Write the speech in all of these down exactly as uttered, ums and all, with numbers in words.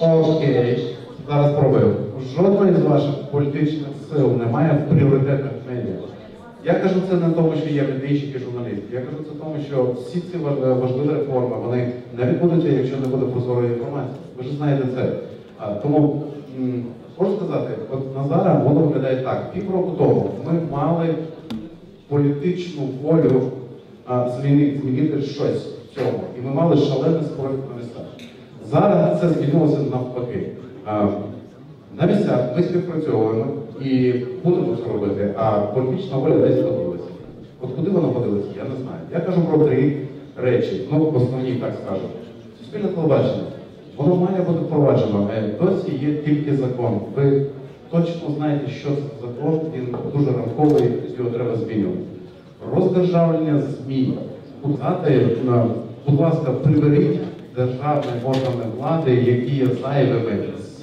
Окей, зараз пробую. Жодної з ваших політичних сил немає в пріоритетних медіа. Я кажу це не тому, що є медійщики, журналісти. Я кажу це тому, що всі ці важливі реформи, вони не відбудуться, якщо не буде прозорої інформації. Ви ж знаєте це. А, тому, м, можу сказати, от на зараз воно виглядає так. Півроку тому ми мали політичну волю а, змінити, змінити щось в цьому. І ми мали шалений спротив на місцях. Зараз це змінилося навпаки. А, на місцях ми співпрацьовуємо і будемо це робити, а політична воля десь поділася. От куди вона поділася, я не знаю. Я кажу про три речі, ну основні, так скажу. Суспільне телебачення. Воно має бути впроваджено. Досі є тільки закон. Ви точно знаєте, що це закон, він дуже рамковий, його треба змінювати. Роздержавлення ЗМІ. Будь ласка, приберіть державні органи влади, які є зайвими.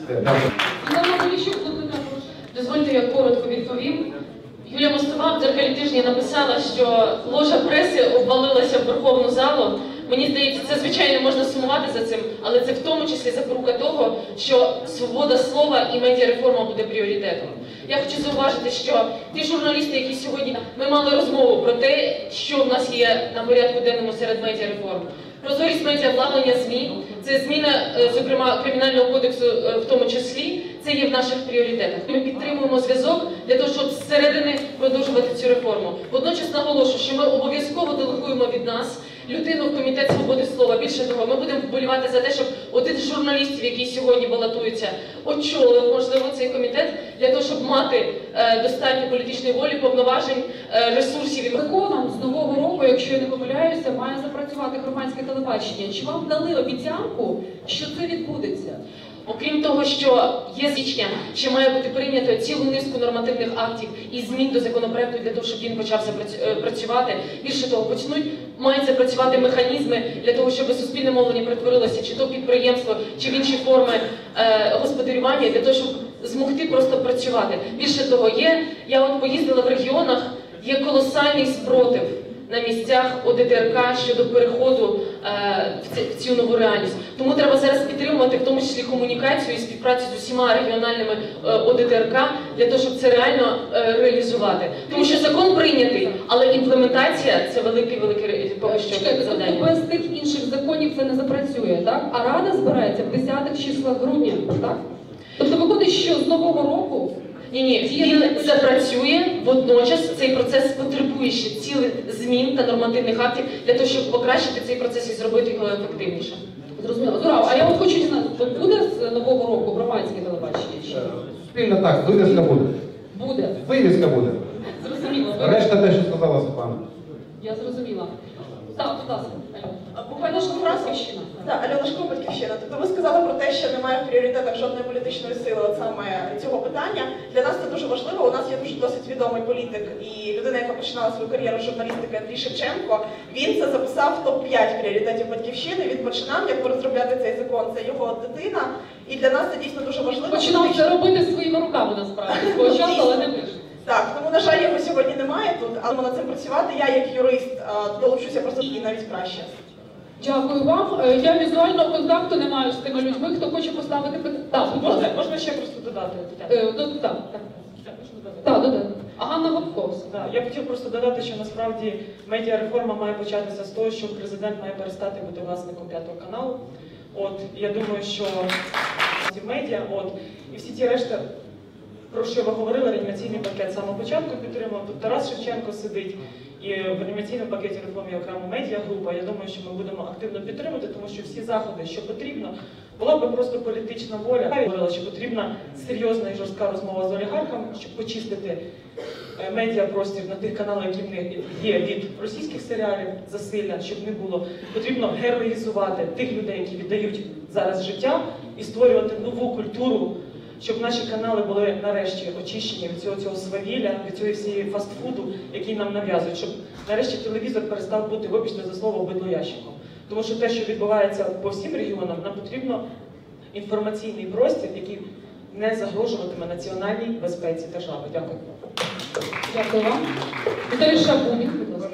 Дозвольте, я коротко відповім. Юлія Мостова в «Дзеркалі тижня» написала, що ложа преси обвалилася в Верховну залу. Мені здається, це, звичайно, можна сумувати за цим, але це в тому числі запорука того, що свобода слова і медіареформа буде пріоритетом. Я хочу зауважити, що ті журналісти, які сьогодні... Ми мали розмову про те, що в нас є на порядку денному серед медіареформ. Прозорість медіавладнання ЗМІ, це зміна, зокрема, Кримінального кодексу в тому числі, це є в наших пріоритетах. Ми підтримуємо зв'язок для того, щоб зсередини продовжувати цю реформу. Водночас наголошую, що ми обов'язково делегуємо від нас людину в Комітет свободи слова. Більше того, ми будемо вболівати за те, щоб один з журналістів, який сьогодні балотується, очолив, можливо, цей комітет, для того, щоб мати е, достатньо політичної волі, повноважень, е, ресурсів. Законом з нового року, якщо я не помиляюся, має запрацювати громадське телебачення. Чи вам дали обіцянку, що це відбудеться? Окрім того, що є січня, ще має бути прийнято цілу низку нормативних актів і змін до законопроекту для того, щоб він почався працювати. Більше того, почнуть, мають запрацювати механізми для того, щоб суспільне мовлення перетворилося чи то підприємство, чи в інші форми е, господарювання, для того, щоб змогти просто працювати. Більше того, є, я от поїздила в регіонах, є колосальний спротив на місцях О Д Т Р К щодо переходу е, в, ці, в цю нову реальність. Тому треба зараз підтримувати в тому числі комунікацію і співпрацю з усіма регіональними е, О Д Т Р К для того, щоб це реально е, реалізувати. Тому що закон прийнятий, але імплементація – це велике-велике поки що завдання. Без тих інших законів це не запрацює, так? А Рада збирається в десятих числах грудня, так? Тобто виходить, що з нового року... Ні-ні, він запрацює, водночас цей процес потребує ще цілих змін та нормативних актів для того, щоб покращити цей процес і зробити його ефективніше. Зрозуміло. Зурав, а я от хочу дізнатися, буде з нового року громадське телебачення? Чи? Спільно так, вивіска буде. Буде. Вивіска буде. Зрозуміло. Решта те, що сказала Світлана. Я зрозуміла. Так, будь ласка. Буквально ж Батьківщина. Так, Альона Шкрум, Батьківщина. Тобто ви сказали про те, що немає в пріоритетах жодної політичної сили от саме цього питання. Для нас це дуже важливо. У нас є дуже досить відомий політик і людина, яка починала свою кар'єру журналістики, Андрій Шевченко. Він це записав в топ п'ять пріоритетів Батьківщини. Він починав, як розробляти цей закон, це його дитина. І для нас це дійсно дуже важливо. Починав це робити своїми руками, насправді. Свого часу, але не пише. Так, тому, на жаль, його сьогодні немає тут, але над цим працювати. Я, як юрист, долучуся просто і навіть краще. Дякую вам. Я візуального контакту не маю з тими людьми, хто хоче поставити питання. Так, можна, можна ще просто додати? Так, так. Так, додати. А Ганна Гопковська. Так, я хотів просто додати, що насправді медіареформа має початися з того, що президент має перестати бути власником п'ятого каналу. От, я думаю, що медіа, от, і всі ті решта, про що ви говорили, реанімаційний пакет з самого початку підтримав. Тут Тарас Шевченко сидить, і в реанімаційному пакеті реформи окрема медіагрупа. Я думаю, що ми будемо активно підтримувати, тому що всі заходи, що потрібно, була б просто політична воля. Я говорила, що потрібна серйозна і жорстка розмова з олігархами, щоб почистити медіапростір на тих каналах, які в них є від російських серіалів, засилля, щоб не було. Потрібно героїзувати тих людей, які віддають зараз життя, і створювати нову культуру, щоб наші канали були нарешті очищені від цього, цього свавілля, від цього всієї фастфуду, який нам нав'язують, щоб нарешті телевізор перестав бути, вибачте за слово, бидлоящиком. Тому що те, що відбувається по всім регіонам, нам потрібно інформаційний простір, який не загрожуватиме національній безпеці держави. Дякую. Дякую вам. Віталій Шабунін, будь ласка.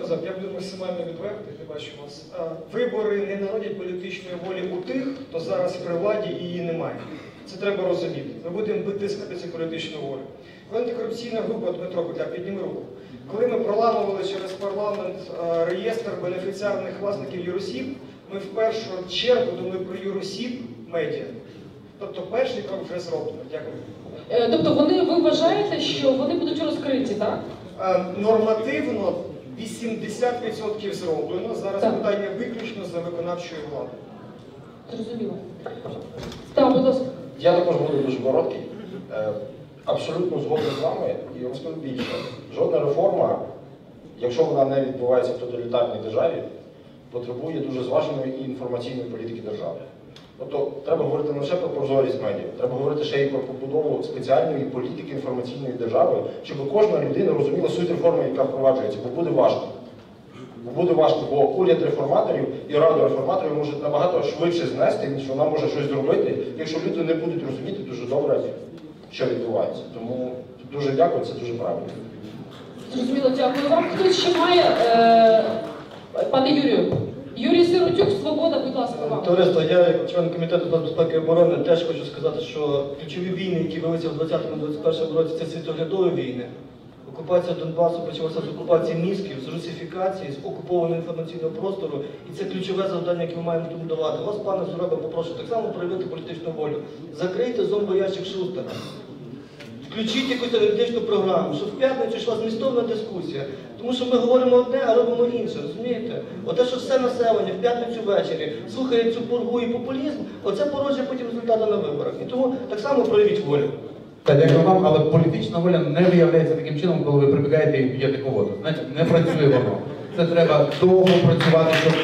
сказати, я буду максимально відвертий, не бачу вас. Вибори не народять політичної волі у тих, хто зараз при владі і її немає. Це треба розуміти. Ми будемо витискати цю політичну волю. Коли антикорупційна група, Дмитро Кутляк, підніми руку. Коли ми проламували через парламент реєстр бенефіціарних власників юросіб, ми в першу чергу думали про юросіб медіа. Тобто перший крок вже зроблено. Дякую. Е, Тобто вони, ви вважаєте, що вони будуть розкриті, так? Е, Нормативно вісімдесят відсотків зроблено. Зараз Так. питання виключно за виконавчою владою. Зрозуміло. Так, будь ласка. Я також буду дуже короткий. Е, Абсолютно згоден з вами і розкажу більше. Жодна реформа, якщо вона не відбувається в тоталітарній державі, потребує дуже зваженої і інформаційної політики держави. Тобто треба говорити не лише про прозорість медіа, треба говорити ще й про побудову спеціальної політики інформаційної держави, щоб кожна людина розуміла суть реформи, яка впроваджується, бо буде важко. Бо буде важко, бо уряд реформаторів і раду реформаторів можуть набагато швидше знести, ніж вона може щось зробити, якщо люди не будуть розуміти дуже добре, що відбувається. Тому дуже дякую, це дуже правильно. Зрозуміло, дякую вам. Хтось ще має, е, пане Юрію? Юрій Сиротюк, Свобода, будь ласка, вам. Товариство, я як член комітету з безпеки і оборони теж хочу сказати, що ключові війни, які велися в двадцятому двадцять першому році, це світоглядові війни. Окупація Донбасу почалася з окупації мізків, з русифікації, з окупованого інформаційного простору. І це ключове завдання, яке ми маємо тому давати. Вас, пане Зураба, попрошу так само проявити політичну волю. Закрийте зомбоящик Шустера. Включіть якусь аналітичну програму, щоб в п'ятницю йшла змістовна дискусія. Тому що ми говоримо одне, а робимо інше, розумієте? Оте, що все населення в п'ятницю ввечері слухає цю пургу і популізм, оце породжує потім результати на виборах. І тому так само проявіть волю. Та дякую вам, але політична воля не виявляється таким чином, коли ви прибігаєте і б'єте кого-то. Знаєте, не працює воно. Це треба довго працювати, щоб...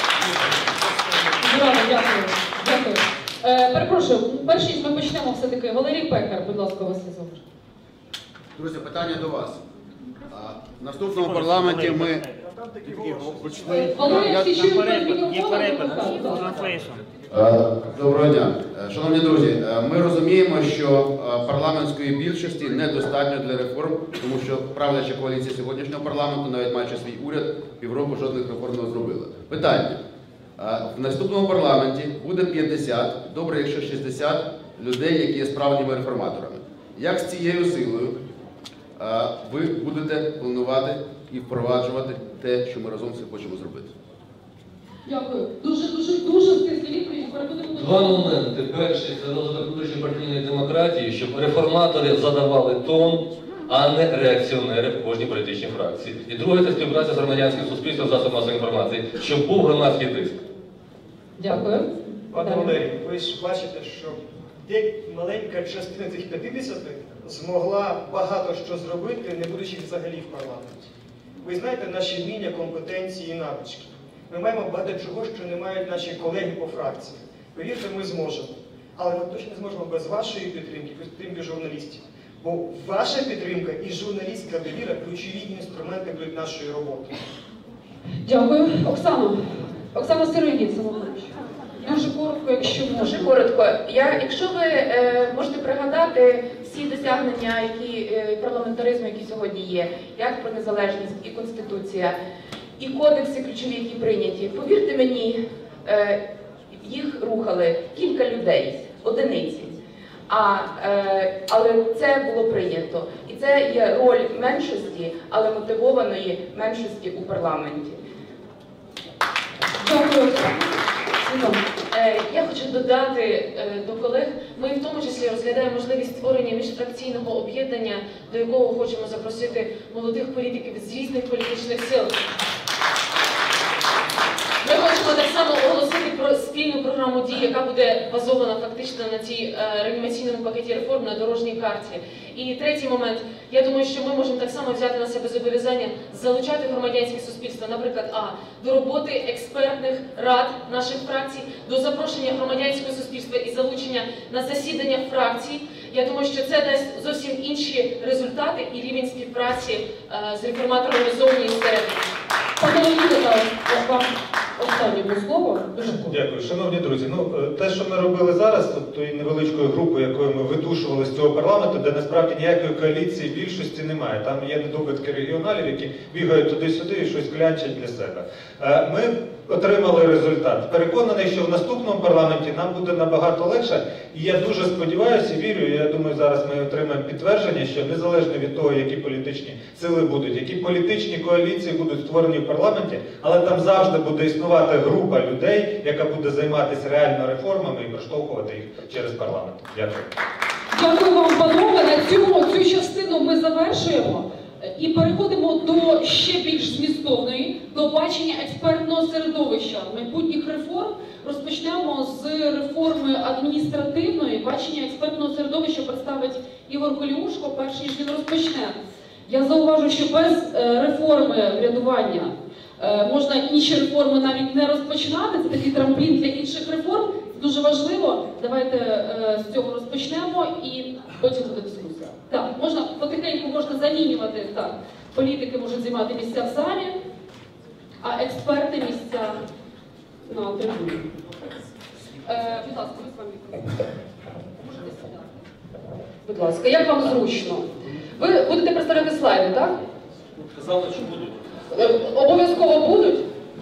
Зрада, дякую. Дякую. Е, перепрошую, перш ніж ми почнемо все-таки, Валерій Пекар, будь ласка, вас є зовсім. Друзі, питання до вас. А, В наступному парламенті ми... Е, Валерій, всі чують перед мікрофоном, будь ласка. Е, Доброго дня. Е, Шановні друзі, е, ми розуміємо, що е, парламентської більшості недостатньо для реформ, тому що правляча коаліція сьогоднішнього парламенту, навіть маючи свій уряд, півроку жодних реформ не зробила. Питання. Е, В наступному парламенті буде п'ятдесят, добре, якщо шістдесят людей, які є справжніми реформаторами. Як з цією силою е, ви будете планувати і впроваджувати те, що ми разом всі хочемо зробити? Дякую. Дуже, дуже, дуже стислі відповіді. Переходимо до... Два моменти. Перший – це розвиток внутрішньої партійної демократії, щоб реформатори задавали тон, а не реакціонери в кожній політичній фракції. І друге – це співпраця з громадянським суспільством, засобом масової інформації, щоб був громадський тиск. Дякую. Пане Валерій, ви ж бачите, що де маленька частина цих п'ятдесяти змогла багато що зробити, не будучи взагалі в парламенті. Ви знаєте наші вміння, компетенції і навички. Ми маємо багато чого, що не мають наші колеги по фракції. Повірте, ми зможемо. Але ми точно не зможемо без вашої підтримки, без підтримки журналістів. Бо ваша підтримка і журналістська довіра – ключові інструменти будуть нашої роботи. Дякую. Оксана. Оксана Сироїд, Самопоміч. Дуже коротко, якщо можна. Дуже коротко. Я, якщо ви е, можете пригадати всі досягнення які, е, парламентаризму, які сьогодні є, як про незалежність і Конституція, і кодекси ключові, які прийняті, повірте мені, е, їх рухали кілька людей, одиниці. А, е, але це було прийнято. І це є роль меншості, але мотивованої меншості у парламенті. Дякую. Е, Я хочу додати е, до колег, ми в тому числі розглядаємо можливість створення міжфракційного об'єднання, до якого хочемо запросити молодих політиків з різних політичних сил. Ми хочемо так само оголосити про спільну програму дій, яка буде базована фактично на цій е, реанімаційному пакеті реформ, на дорожній карті. І третій момент, я думаю, що ми можемо так само взяти на себе зобов'язання залучати громадянське суспільство, наприклад, а до роботи експертних рад наших фракцій, до запрошення громадянського суспільства і залучення на засідання фракцій. Я думаю, що це дасть зовсім інші результати і рівень співпраці е, з реформаторами зовні і всередині. Пане Леоніде, вам останньому слово. Дуже коротко. Дякую, шановні друзі. Ну те, що ми робили зараз, тобто і невеличкою групою, якою ми видушували з цього парламенту, де насправді ніякої коаліції більшості немає. Там є недобитки регіоналів, які бігають туди-сюди і щось клянчать для себе. Ми отримали результат. Переконаний, що в наступному парламенті нам буде набагато легше. І я дуже сподіваюся і вірю, і я думаю, зараз ми отримаємо підтвердження, що незалежно від того, які політичні сили будуть, які політичні коаліції будуть створені в парламенті, але там завжди буде існувати група людей, яка буде займатися реально реформами і проштовхувати їх через парламент. Дякую. Дякую вам, панове. На цьому цю частину ми завершуємо і переходимо до ще більш змістовної, до бачення експертного середовища майбутніх реформ. Розпочнемо з реформи адміністративної. Бачення експертного середовища представить Ігор Коліушко, перш ніж він розпочне. Я зауважу, що без реформи врядування можна інші реформи навіть не розпочинати. Це такий трамплін для інших реформ. Це дуже важливо. Давайте з цього розпочнемо і потім буде дискусія. Так, можна потихеньку можна замінювати. Так, політики можуть займати місця в залі, а експерти місця на трибуні. Е, будь ласка, ви з вами можете сідати. Будь ласка, як вам зручно? Ви будете представляти слайди, так? Казали, що будуть. Обов'язково будуть.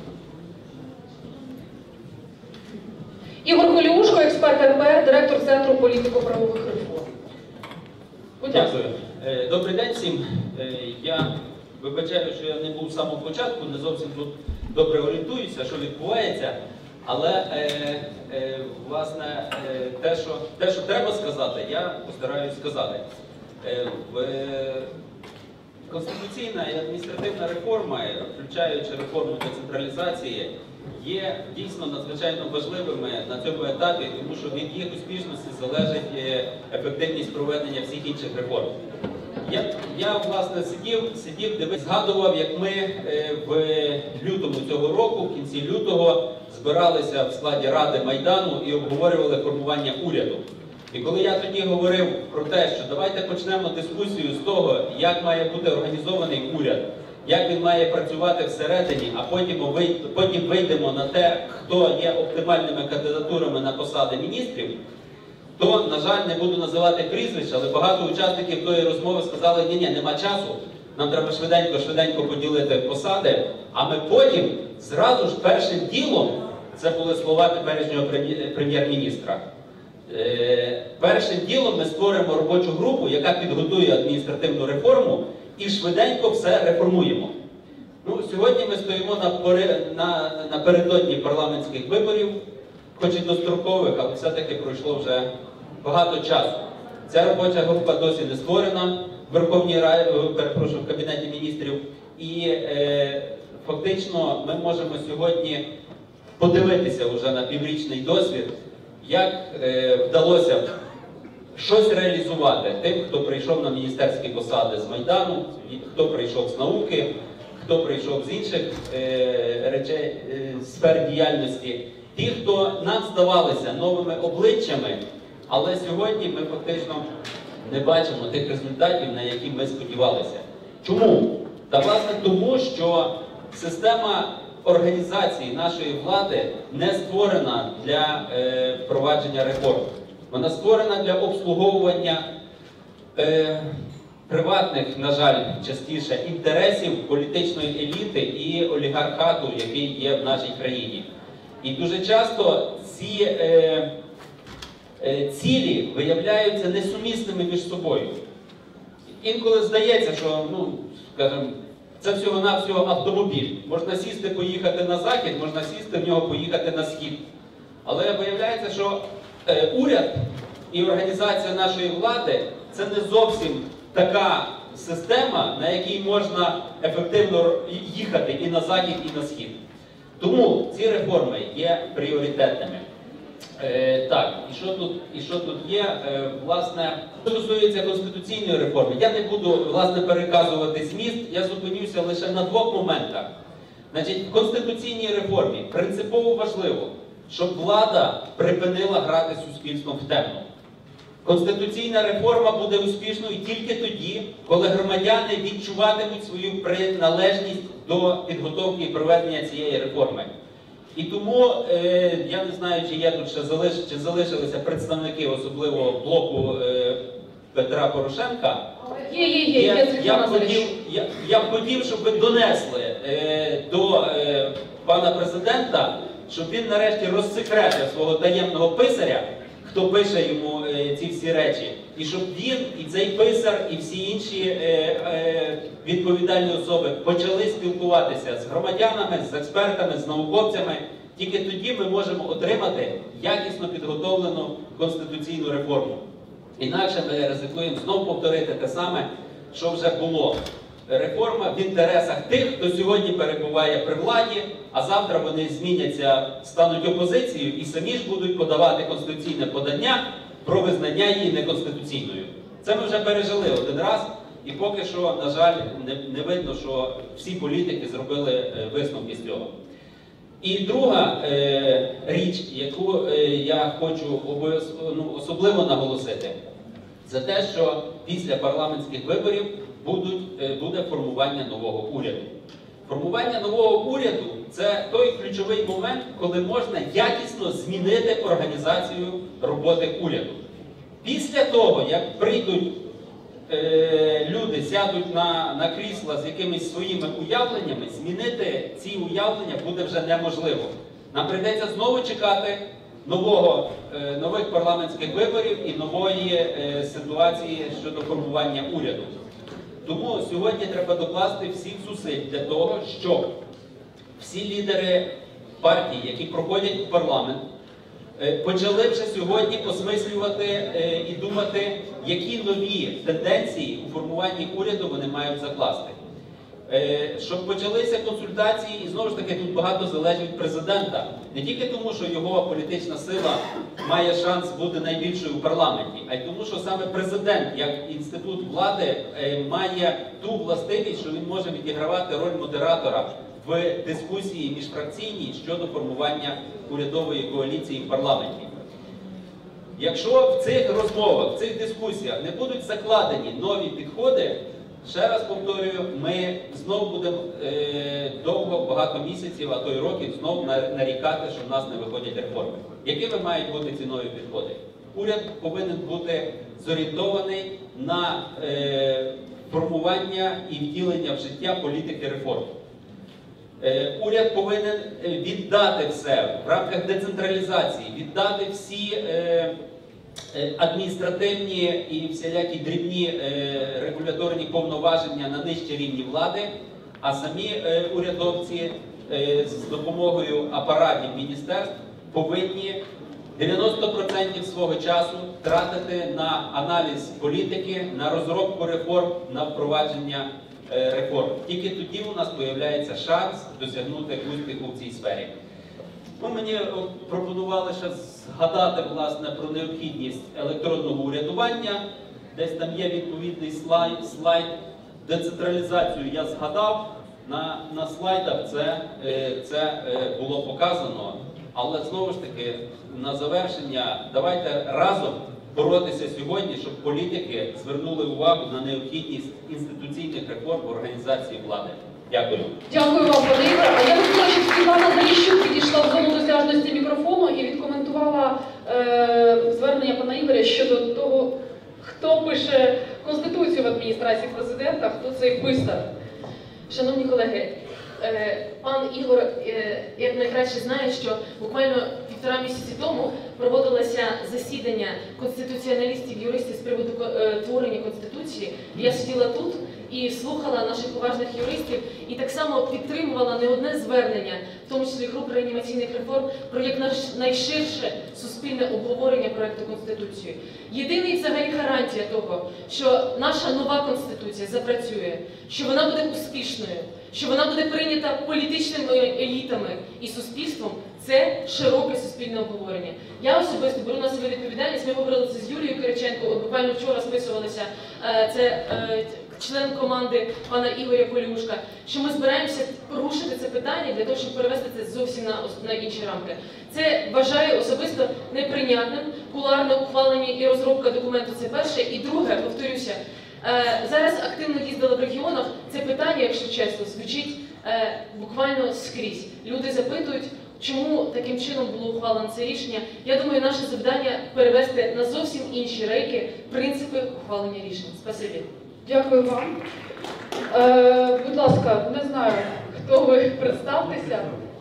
Ігор Коліушко, експерт ер пе ер, директор Центру політико-правових реформ. Будь ласка. Дякую. Добрий день всім. Я вибачаю, що я не був з самого початку, не зовсім тут добре орієнтуюся, що відбувається. Але, е, е, власне, е, те, що, те, що треба сказати, я постараюсь сказати. Е, в, е, Конституційна і адміністративна реформа, включаючи реформу децентралізації, є дійсно надзвичайно важливими на цьому етапі, тому що від їх успішності залежить ефективність проведення всіх інших реформ. Я, я власне, сидів, сидів, дивився, згадував, як ми в лютому цього року, в кінці лютого, збиралися в складі Ради Майдану і обговорювали формування уряду. І коли я тоді говорив про те, що давайте почнемо дискусію з того, як має бути організований уряд, як він має працювати всередині, а потім, потім вийдемо на те, хто є оптимальними кандидатурами на посади міністрів, то, на жаль, не буду називати прізвищ, але багато учасників тої розмови сказали, ні-ні, нема часу, нам треба швиденько-швиденько поділити посади, а ми потім, зразу ж першим ділом, це були слова теперішнього прем'єр-міністра, першим ділом ми створимо робочу групу, яка підготує адміністративну реформу, і швиденько все реформуємо. Ну, сьогодні ми стоїмо напередодні на, на парламентських виборів, хоч і дострокових, але все-таки пройшло вже багато часу. Ця робоча група досі не створена в Верховній Раді, перепрошую, в Кабінеті міністрів. І е, фактично ми можемо сьогодні подивитися вже на піврічний досвід, як е, вдалося щось реалізувати тим, хто прийшов на міністерські посади з Майдану, хто прийшов з науки, хто прийшов з інших е, речей, е, сфер діяльності. Ті, хто нам здавалися новими обличчями, але сьогодні ми фактично не бачимо тих результатів, на які ми сподівалися. Чому? Та власне тому, що система організації нашої влади не створена для е, впровадження реформ. Вона створена для обслуговування е, приватних, на жаль, частіше, інтересів політичної еліти і олігархату, який є в нашій країні. І дуже часто ці е, е, цілі виявляються несумісними між собою. Інколи здається, що, ну, скажімо, це всього-навсього автомобіль. Можна сісти, поїхати на захід, можна сісти в нього, поїхати на схід. Але виявляється, що е, уряд і організація нашої влади – це не зовсім така система, на якій можна ефективно їхати і на захід, і на схід. Тому ці реформи є пріоритетними. Е, так, і що тут, і що тут є? Е, власне, що стосується конституційної реформи, я не буду, власне, переказувати зміст, я зупинюся лише на двох моментах. Значить, в конституційній реформі принципово важливо, щоб влада припинила грати з суспільством в темну. Конституційна реформа буде успішною тільки тоді, коли громадяни відчуватимуть свою приналежність до підготовки і проведення цієї реформи. І тому е, я не знаю, чи є тут ще залиш, чи залишилися представники особливо блоку е, Петра Порошенка. Є, є, є, Я, є, я, Світлана б хотів, Зарищук. я, я б хотів, щоб ви донесли е, до е, пана президента, щоб він нарешті розсекретив свого таємного писаря, хто пише йому е, ці всі речі, і щоб він, і цей писар, і всі інші е, е, відповідальні особи почали спілкуватися з громадянами, з експертами, з науковцями. Тільки тоді ми можемо отримати якісно підготовлену конституційну реформу. Інакше ми ризикуємо знову повторити те саме, що вже було. Реформа в інтересах тих, хто сьогодні перебуває при владі, а завтра вони зміняться, стануть опозицією і самі ж будуть подавати конституційне подання про визнання її неконституційною. Це ми вже пережили один раз, і поки що, на жаль, не, не видно, що всі політики зробили е, висновки з цього. І друга е, річ, яку е, я хочу обов'язково, ну, особливо наголосити, це те, що після парламентських виборів будуть, е, буде формування нового уряду. Формування нового уряду – це той ключовий момент, коли можна якісно змінити організацію роботи уряду. Після того, як прийдуть е, люди, сядуть на, на крісла з якимись своїми уявленнями, змінити ці уявлення буде вже неможливо. Нам прийдеться знову чекати нового, е, нових парламентських виборів і нової е, ситуації щодо формування уряду. Тому сьогодні треба докласти всіх зусиль для того, щоб всі лідери партій, які проходять в парламент, почали вже сьогодні осмислювати і думати, які нові тенденції у формуванні уряду вони мають закласти. Щоб почалися консультації, і знову ж таки тут багато залежить від президента. Не тільки тому, що його політична сила має шанс бути найбільшою у парламенті, а й тому, що саме президент, як інститут влади, має ту властивість, що він може відігравати роль модератора в дискусії міжфракційній щодо формування урядової коаліції в парламенті. Якщо в цих розмовах, в цих дискусіях не будуть закладені нові підходи, ще раз повторюю, ми знову будемо е, довго, багато місяців, а то й років, знову нарікати, що в нас не виходять реформи. Якими мають бути ці нові підходи? Уряд повинен бути зорієнтований на е, формування і втілення в життя політики реформ. Е, уряд повинен віддати все в рамках децентралізації, віддати всі е, адміністративні і всілякі дрібні е, регуляторні повноваження на нижчі рівні влади, а самі е, урядовці е, з допомогою апаратів міністерств повинні дев'яносто відсотків свого часу тратити на аналіз політики, на розробку реформ, на впровадження е, реформ. Тільки тоді у нас з'являється шанс досягнути успіху в цій сфері. Ну, мені пропонували ще згадати, власне, про необхідність електронного урядування. Десь там є відповідний слайд. слайд. Децентралізацію я згадав. На, на слайдах це, це було показано. Але знову ж таки, на завершення, давайте разом боротися сьогодні, щоб політики звернули увагу на необхідність інституційних реформ в організації влади. Дякую. Дякую вам, пане Ігоре. А я хотіла, щоб Світлана Зарищук підійшла в зону досяжності мікрофону і відкоментувала е, звернення пана Ігоря щодо того, хто пише Конституцію в адміністрації президента, хто цей писар. Шановні колеги, е, пан Ігор е, як найкраще знає, що буквально півтора місяці тому проводилося засідання конституціоналістів, юристів з приводу е, творення Конституції. Я сиділа тут і слухала наших поважних юристів, і так само підтримувала не одне звернення, в тому числі груп реанімаційних реформ, про як найширше суспільне обговорення проекту Конституції. Єдиний взагалі гарантія того, що наша нова Конституція запрацює, що вона буде успішною, що вона буде прийнята політичними елітами і суспільством, це широке суспільне обговорення. Я особисто беру на себе відповідальність, ми говорили це з Юлією Кириченко, от буквально вчора списувалися, це член команди пана Ігоря Полюшка, що ми збираємося порушити це питання для того, щоб перевести це зовсім на, на інші рамки. Це вважаю особисто неприйнятним, кулуарне ухвалення і розробка документу – це перше. І друге, повторюся, зараз активно їздила в регіонах, це питання, якщо чесно, звучить буквально скрізь. Люди запитують чому таким чином було ухвалено це рішення. Я думаю, наше завдання перевести на зовсім інші рейки принципи ухвалення рішень. Спасибі. Дякую вам. Е, будь ласка, не знаю, хто ви, представтеся.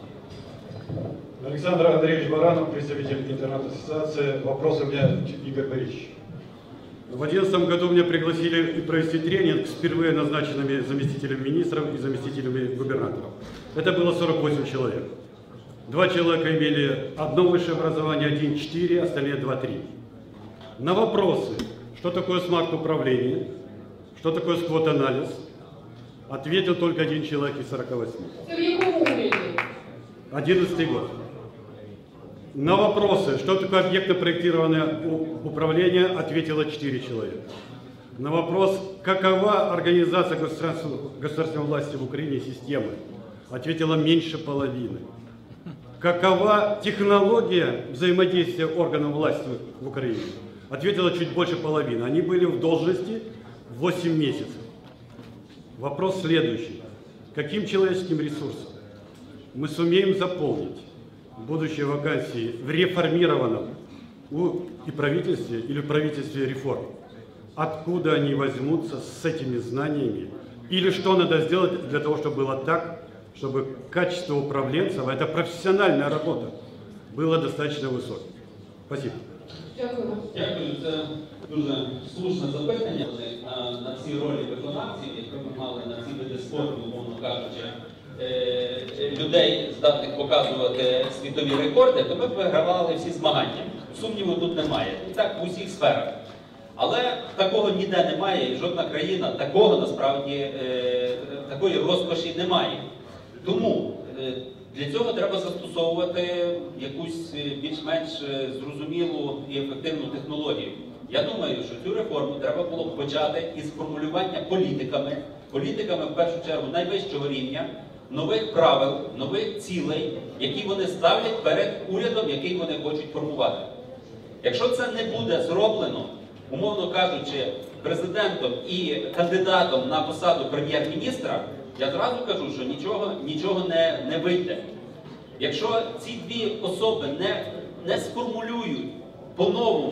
Александр Андреевич Баранов, представитель интернет-ассоциации. Вопрос у меня, Игорь Борисович. В две тысячи одиннадцатом году меня пригласили провести тренинг с впервые назначенными заместителями министров и заместителями губернаторов. Это было сорок восемь человек. Два человека имели одно высшее образование, один четыре, остальные два три. На вопросы, что такое смарт-управление, что такое сквот-анализ, ответил только один человек из сорока восьми. В якому уряді? одиннадцатый год. На вопросы, что такое объектно-проектированное управление, ответило четыре человека. На вопрос, какова организация государственной, государственной власти в Украине системы, ответило меньше половины. Какова технология взаимодействия органов власти в Украине, ответило чуть больше половины. Они были в должности восемь месяцев. Вопрос следующий. Каким человеческим ресурсом мы сумеем заполнить будущие вакансии в реформированном и правительстве или в правительстве реформ? Откуда они возьмутся с этими знаниями? Или что надо сделать для того, чтобы было так, чтобы качество управленцев, это профессиональная работа, было достаточно высоким? Спасибо. Дякую. Дякую, це дуже слушне запитання. На, на ці ролі виконавців, якби ми мали на ці види спорту, умовно кажучи, е, людей, здатних показувати світові рекорди, то ми б вигравали всі змагання. Сумніву тут немає. І так в усіх сферах. Але такого ніде немає, і жодна країна такого насправді, е, такої розкоші не має. Тому е, для цього треба застосовувати якусь більш-менш зрозумілу і ефективну технологію. Я думаю, що цю реформу треба було б почати із формулювання політиками, політиками в першу чергу найвищого рівня, нових правил, нових цілей, які вони ставлять перед урядом, який вони хочуть формувати. Якщо це не буде зроблено, умовно кажучи, президентом і кандидатом на посаду прем'єр-міністра, я зразу кажу, що нічого, нічого не, не вийде. Якщо ці дві особи не, не сформулюють по-новому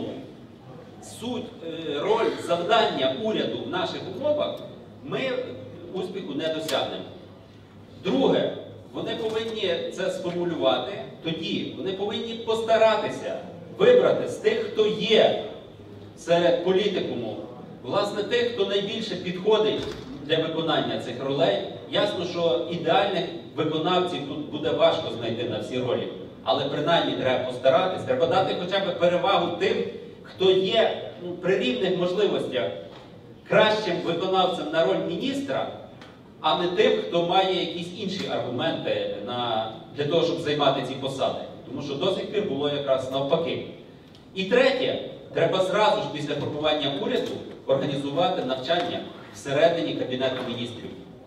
суть, роль, завдання уряду в наших умовах, ми успіху не досягнемо. Друге, вони повинні це сформулювати, тоді вони повинні постаратися вибрати з тих, хто є серед політикуму, власне, тих, хто найбільше підходить для виконання цих ролей. Ясно, що ідеальних виконавців тут буде важко знайти на всі ролі, але принаймні треба постаратись, треба дати хоча б перевагу тим, хто є, ну, при рівних можливостях кращим виконавцем на роль міністра, а не тим, хто має якісь інші аргументи на, для того, щоб займати ці посади. Тому що до сих пір було якраз навпаки. І третє, треба зразу ж після формування уряду організувати навчання всередині Кабінету міністрів.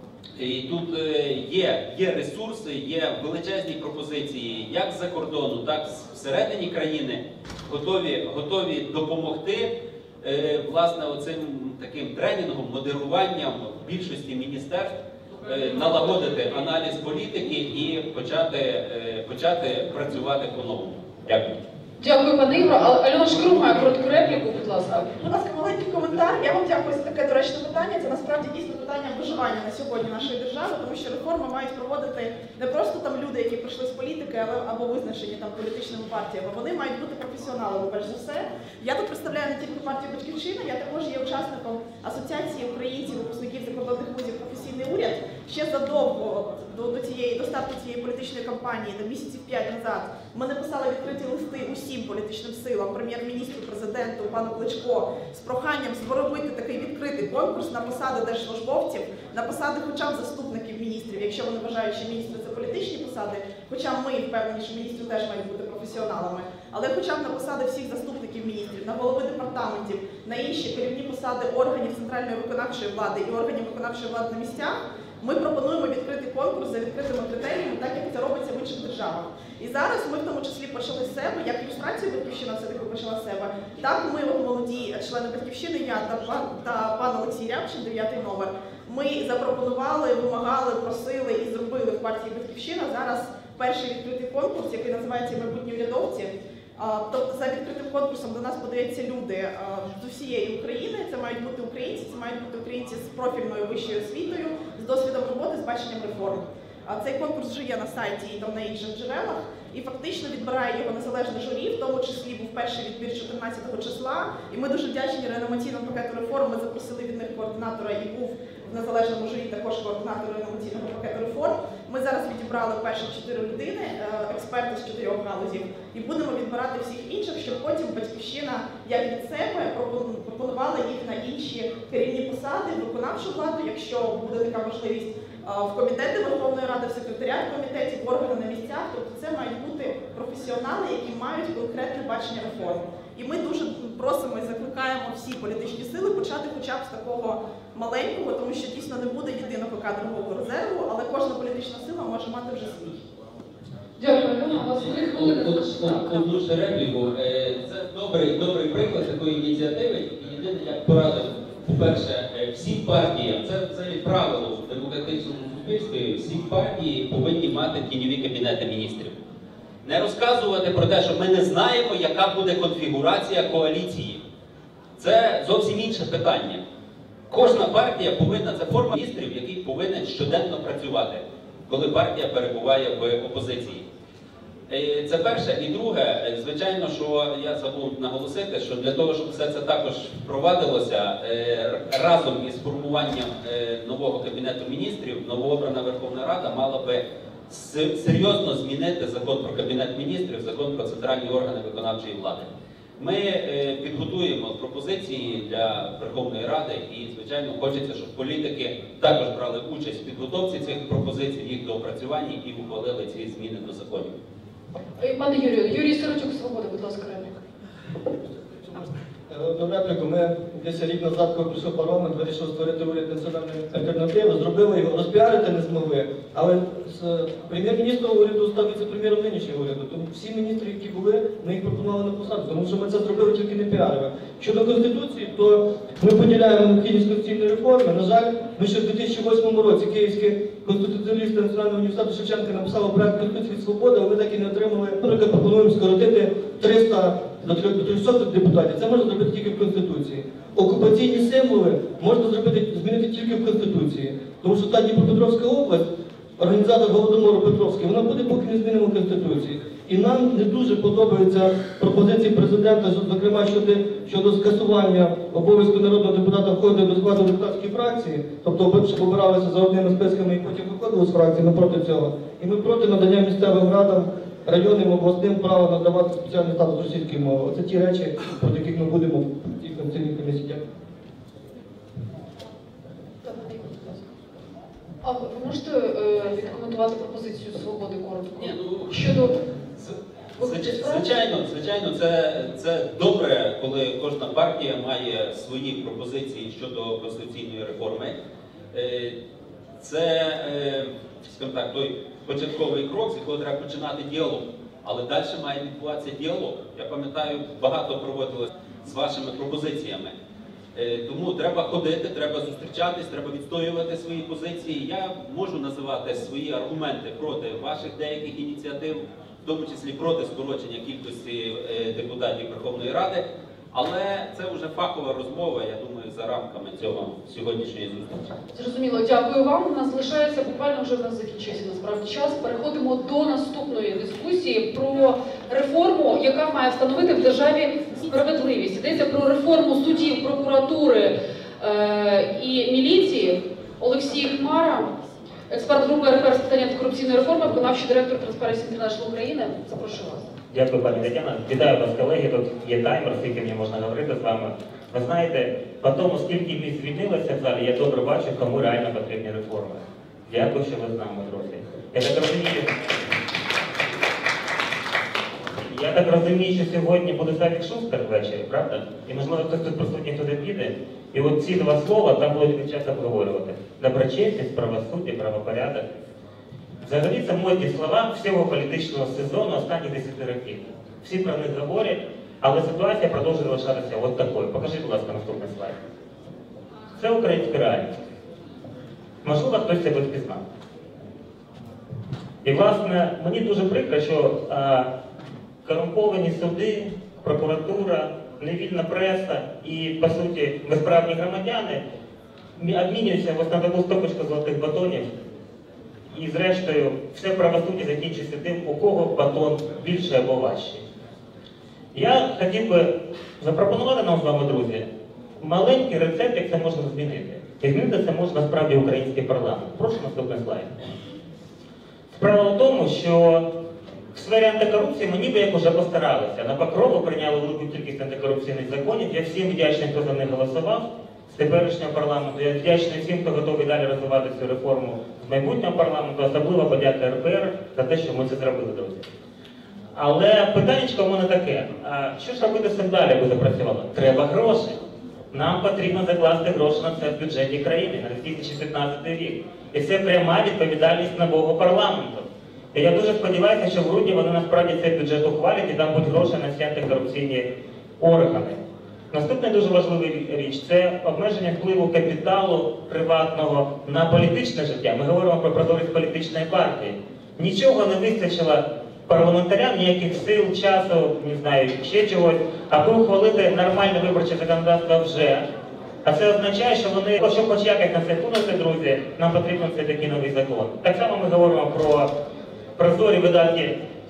І тут є, є ресурси, є величезні пропозиції як з-за кордону, так і всередині країни, готові, готові допомогти власне оцим таким тренінгом, модеруванням більшості міністерств, налагодити аналіз політики і почати, почати працювати по-новому. Дякую. Дякую, пане Ігоре. Альона Шкруг має коротку репліку, будь ласка. Будь ласка, маленький коментар. Я вам дякую за таке доречне питання. Це насправді дійсно питання виживання на сьогодні нашої держави, тому що реформи мають проводити не просто там люди, які прийшли з політики, але або визначені там політичними партіями. Вони мають бути професіоналами, перш за все. Я тут представляю не тільки партію «Батьківщина», я також є учасником Асоціації українців, випускників закордонних вузів «Професійний уряд». Ще задовго до, до, цієї, до старту цієї політичної кампанії, до місяців п'ять назад, ми написали відкриті листи усім політичним силам, прем'єр-міністру, президенту, пану Кличко, з проханням зробити такий відкритий конкурс на посади держслужбовців, на посади хоча б заступників міністрів, якщо вони вважають, що міністри це політичні посади, хоча ми впевнені, що міністри теж мають бути професіоналами, але хоча б на посади всіх заступників міністрів, на голови департаментів, на інші керівні посади органів центральної виконавчої влади і органів виконавчої влади на місцях, ми пропонуємо відкритий конкурс за відкритими критеріями, так як це робиться в інших державах. І зараз ми в тому числі почали з себе, як ілюстрацію «Батьківщина» все-таки почала з себе, так ми, от молоді члени «Батьківщини», я та пан, та пан Олексій Рябчин, дев'ятий номер, ми запропонували, вимагали, просили і зробили в партії «Батьківщина» зараз перший відкритий конкурс, який називається «Майбутні урядовці». Тобто за відкритим конкурсом до нас подаються люди з усієї України. Це мають бути українці, це мають бути українці з профільною вищою освітою, з досвідом роботи, з баченням реформ. Цей конкурс вже є на сайті і там на інших джерелах, і фактично відбирає його незалежне журі, в тому числі був перший відбір чотирнадцятого числа, і ми дуже вдячні реанімаційному пакету реформ, ми запросили від них координатора, і був в незалежному журі також координатор реанімаційного пакету реформ. Ми зараз відібрали перші чотири людини, експерти з чотирьох галузів, і будемо відбирати всіх інших, щоб потім Батьківщина, як від себе, пропонувала їх на інші керівні посади, виконавчу владу, якщо буде така можливість, в комітети Верховної Ради, в секретаріат комітетів, в органи на місцях. Тобто це мають бути професіонали, які мають конкретне бачення реформ. І ми дуже просимо і закликаємо всі політичні сили почати хоча б з такого маленького, тому що дійсно не буде єдиного кадрового резерву, але кожна політична сила може мати вже свій. Дякую. У вас три хвилини. Одну ще репліку. Це добрий, добрий приклад такої ініціативи. Єдине, як порадив, по-перше, всі партії, це взагалі правило в демократичному суспільстві, всі партії повинні мати тіньові кабінети міністрів. Не розказувати про те, що ми не знаємо, яка буде конфігурація коаліції. Це зовсім інше питання. Кожна партія повинна, це форма міністрів, який повинен щоденно працювати, коли партія перебуває в опозиції. Це перше. І друге, звичайно, що я забув наголосити, що для того, щоб все це також впровадилося, разом із формуванням нового Кабінету міністрів, новообрана Верховна Рада мала би серйозно змінити закон про Кабінет міністрів, закон про центральні органи виконавчої влади. Ми підготуємо пропозиції для Верховної Ради і, звичайно, хочеться, щоб політики також брали участь в підготовці цих пропозицій, їх доопрацюванні і ухвалили ці зміни до законів. Пане Юрію, Юрій Сирочук, Свобода, будь ласка, репліка. Одну репліку. Ми десь рік назад, коли прийшов парламент, вирішили створити уряд національної альтернативи, зробили його, розпіарити не змогли, але з прем'єр-міністром уряду став віце-прем'єром нинішнього уряду. Тому всі міністри, які були, ми їх пропонували на посаду, тому що ми це зробили тільки не піарили. Щодо Конституції, то ми поділяємо необхідність конституційної реформи. На жаль, ми ще в дві тисячі восьмому році київські конституціоналісти Національного університету Шевченка написали проект Конституції свободи, а ми так і не отримали. Ми пропонуємо скоротити триста до трьохсот депутатів. Це можна зробити тільки в Конституції. Окупаційні символи можна зробити, змінити тільки в Конституції. Тому що та Дніпропетровська область, організатор Голодомору Петровський, вона буде, поки не змінимо Конституції. І нам не дуже подобаються пропозиції президента, зокрема щодо, щодо скасування обов'язку народного депутата входити до складу депутатської фракції, тобто щоб обиралися за одними списками і потім виходили з фракції, ми проти цього. І ми проти надання місцевим радам, районним обласним право надавати спеціальний статус російської мови. Оце ті речі, проти яких ми будемо в цій конституційній комісії. А ви можете е, відкоментувати пропозицію Свободи коротко? Ні, ну, щодо Звичайно, звичайно, це, це добре, коли кожна партія має свої пропозиції щодо конституційної реформи. Це, скажімо так, той початковий крок, з якого треба починати діалог. Але далі має відбуватися діалог. Я пам'ятаю, багато проводилось з вашими пропозиціями. Тому треба ходити, треба зустрічатись, треба відстоювати свої позиції. Я можу називати свої аргументи проти ваших деяких ініціатив, в тому числі проти скорочення кількості депутатів Верховної Ради, але це вже фахова розмова, я думаю, за рамками цього сьогоднішньої зустрічі. Зрозуміло, дякую вам. У нас залишається, буквально вже в нас закінчився насправді час. Переходимо до наступної дискусії про реформу, яка має встановити в державі справедливість. Йдеться про реформу судів, прокуратури е і міліції. Олексій Хмара, експерт групи РФР з питань антикорупційної реформи, виконавчий директор Transparency International України. Запрошую вас. Дякую, пані Тетяна. Вітаю вас, колеги. Тут є таймер, скільки мені можна говорити з вами. Ви знаєте, по тому, скільки місць звільнилося в залі, я добре бачу, кому реально потрібні реформи. Дякую, що ви з нами, друзі. Я так розумію, я так розумію, що сьогодні буде Савік Шустер ввечері, правда? І, можливо, хтось тут присутній туди піде. І от ці два слова там будуть весь час обговорювати. Доброчесність, правосуддя, правопорядок. Взагалі, це модні слова всього політичного сезону останніх десяти років. Всі про них говорять, але ситуація продовжує залишатися от такою. Покажіть, будь ласка, наступний слайд. Це українська реальність. Можливо, хтось себе впізнав. І, власне, мені дуже прикро, що а, корумповані суди, прокуратура, невільна преса і, по суті, безправні громадяни обмінюються ось на таку стопочку золотих батонів. І, зрештою, все правосуддя закінчиться тим, у кого батон більше або важчий. Я хотів би запропонувати нам з вами, друзі, маленький рецепт, як це можна змінити. І змінити це може насправді український парламент. Прошу наступний слайд. Справа в тому, що в сфері антикорупції ми ніби як уже постаралися. На Покрову прийняли велику кількість антикорупційних законів. Я всім вдячний, хто за них голосував з теперішнього парламенту. Я вдячний всім, хто готовий далі розвивати цю реформу з майбутнього парламенту. Особливо подяка ер пе ер за те, що ми це зробили, друзі. Але питаннячко в мене таке. А що ж робити з цим далі, аби запрацювало? Треба гроші. Нам потрібно закласти гроші на це в бюджеті країни на дві тисячі п'ятнадцятий рік. І це пряма відповідальність нового парламенту. І я дуже сподіваюся, що в грудні вони насправді цей бюджет ухвалять і там будуть гроші на всі антикорупційні органи. Наступна дуже важлива річ – це обмеження впливу капіталу приватного на політичне життя. Ми говоримо про прозорість політичної партії. Нічого не вистачило парламентарям, ніяких сил, часу, не знаю, ще чогось, аби ухвалити нормальне виборче законодавство вже. А це означає, що вони, щоб хоч якось на це вплинути, друзі, нам потрібен все такий новий закон. Так само ми говоримо про прозорі видатки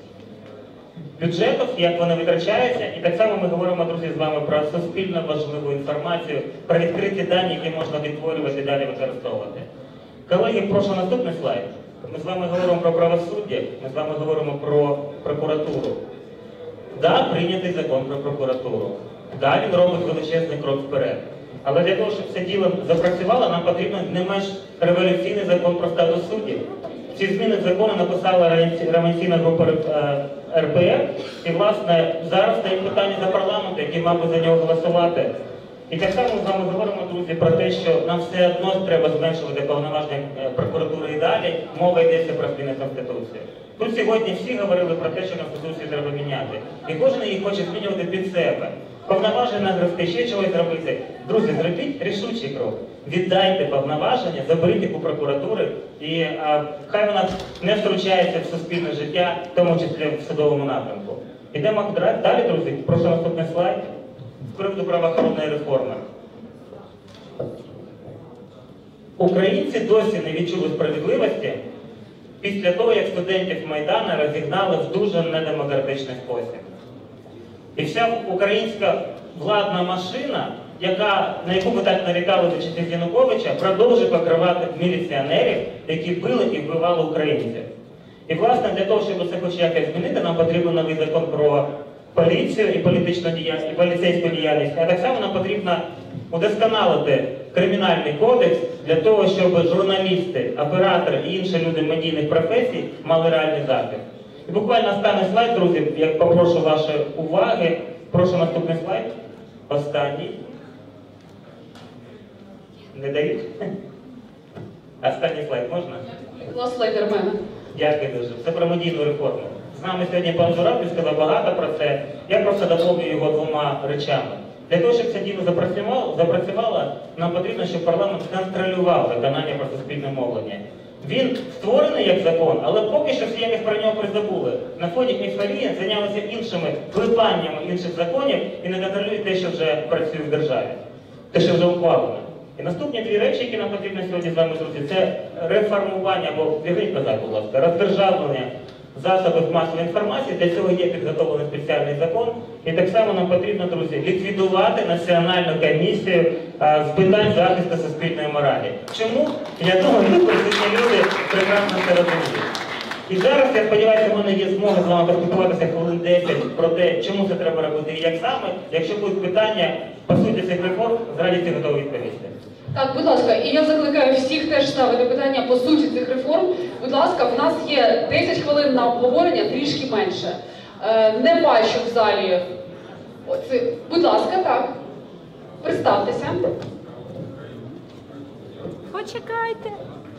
бюджетів, як вони витрачаються, і так само ми говоримо, друзі, з вами про суспільно важливу інформацію, про відкриті дані, які можна відтворювати і далі використовувати. Колеги, прошу наступний слайд. Ми з вами говоримо про правосуддя, ми з вами говоримо про прокуратуру. Да, прийнятий закон про прокуратуру. Да, він робить величезний крок вперед. Але для того, щоб це діло запрацювало, нам потрібен не менш революційний закон про статус суддів. Ці зміни закону написала революційна група ер пе ер, і, власне, зараз стоїть питання за парламент, який мав би за нього голосувати. І так само з вами говоримо, друзі, про те, що нам все одно треба зменшувати повноваження прокуратури і далі. Мова йдеться про зміни Конституції. Тут сьогодні всі говорили про те, що Конституцію треба міняти. І кожен її хоче змінювати під себе. Повноваження нагрести, ще чогось зробити. Друзі, зробіть рішучий крок. Віддайте повноваження, заберіть їх у прокуратури, і а, хай вона не втручається в суспільне життя, в тому числі в судовому напрямку. Йдемо далі, друзі. Прошу наступний слайд. З приводу правоохоронної реформи. Українці досі не відчули справедливості після того, як студентів Майдану розігнали в дуже недемократичний спосіб. І вся українська владна машина, яка, на яку ви так нарікали за часів Януковича, продовжує покривати міліціонерів, які били і вбивали українців. І, власне, для того, щоб це хоч якось змінити, нам потрібен новий закон про поліцію і політичну діяльність, і поліцейську діяльність. А так само нам потрібно удосконалити кримінальний кодекс для того, щоб журналісти, оператори і інші люди медійних професій мали реальний захист. І буквально останній слайд, друзі, я попрошу вашої уваги. Прошу наступний слайд. Останній. Не дають? Останній слайд можна? Клас слайдер мене. Дякую дуже. Це про медійну реформу. З нами сьогодні пан Журавль сказав багато про це. Я просто доповню його двома речами. Для того, щоб це діло запрацювало, запрацювало, нам потрібно, щоб парламент контролював виконання про суспільне мовлення. Він створений як закон, але поки що всі якось про нього призабули. На фоні ейфорії зайнялися іншими клепаннями інших законів і не контролюють те, що вже працює в державі, те, що вже ухвалено. І наступні дві речі, які нам потрібно сьогодні з вами, друзі, це реформування, або, вірніть назад, будь ласка, роздержавлення засобів масової інформації. Для цього є підготовлений спеціальний закон. І так само нам потрібно, друзі, ліквідувати Національну комісію а, з питань захисту суспільної моралі. Чому? Я думаю, ви присутні люди прекрасно це розуміють. І зараз, я сподіваюся, в мене є змога з вами поспілкуватися хвилин десять про те, чому це треба робити і як саме. Якщо будуть питання по суті цих реформ, з радістю готові відповісти. Так, будь ласка, і я закликаю всіх теж ставити питання по суті цих реформ. Будь ласка, в нас є десять хвилин на обговорення, трішки менше. Е, не бачу в залі. Оце. Будь ласка, так. Представтеся. Почекайте.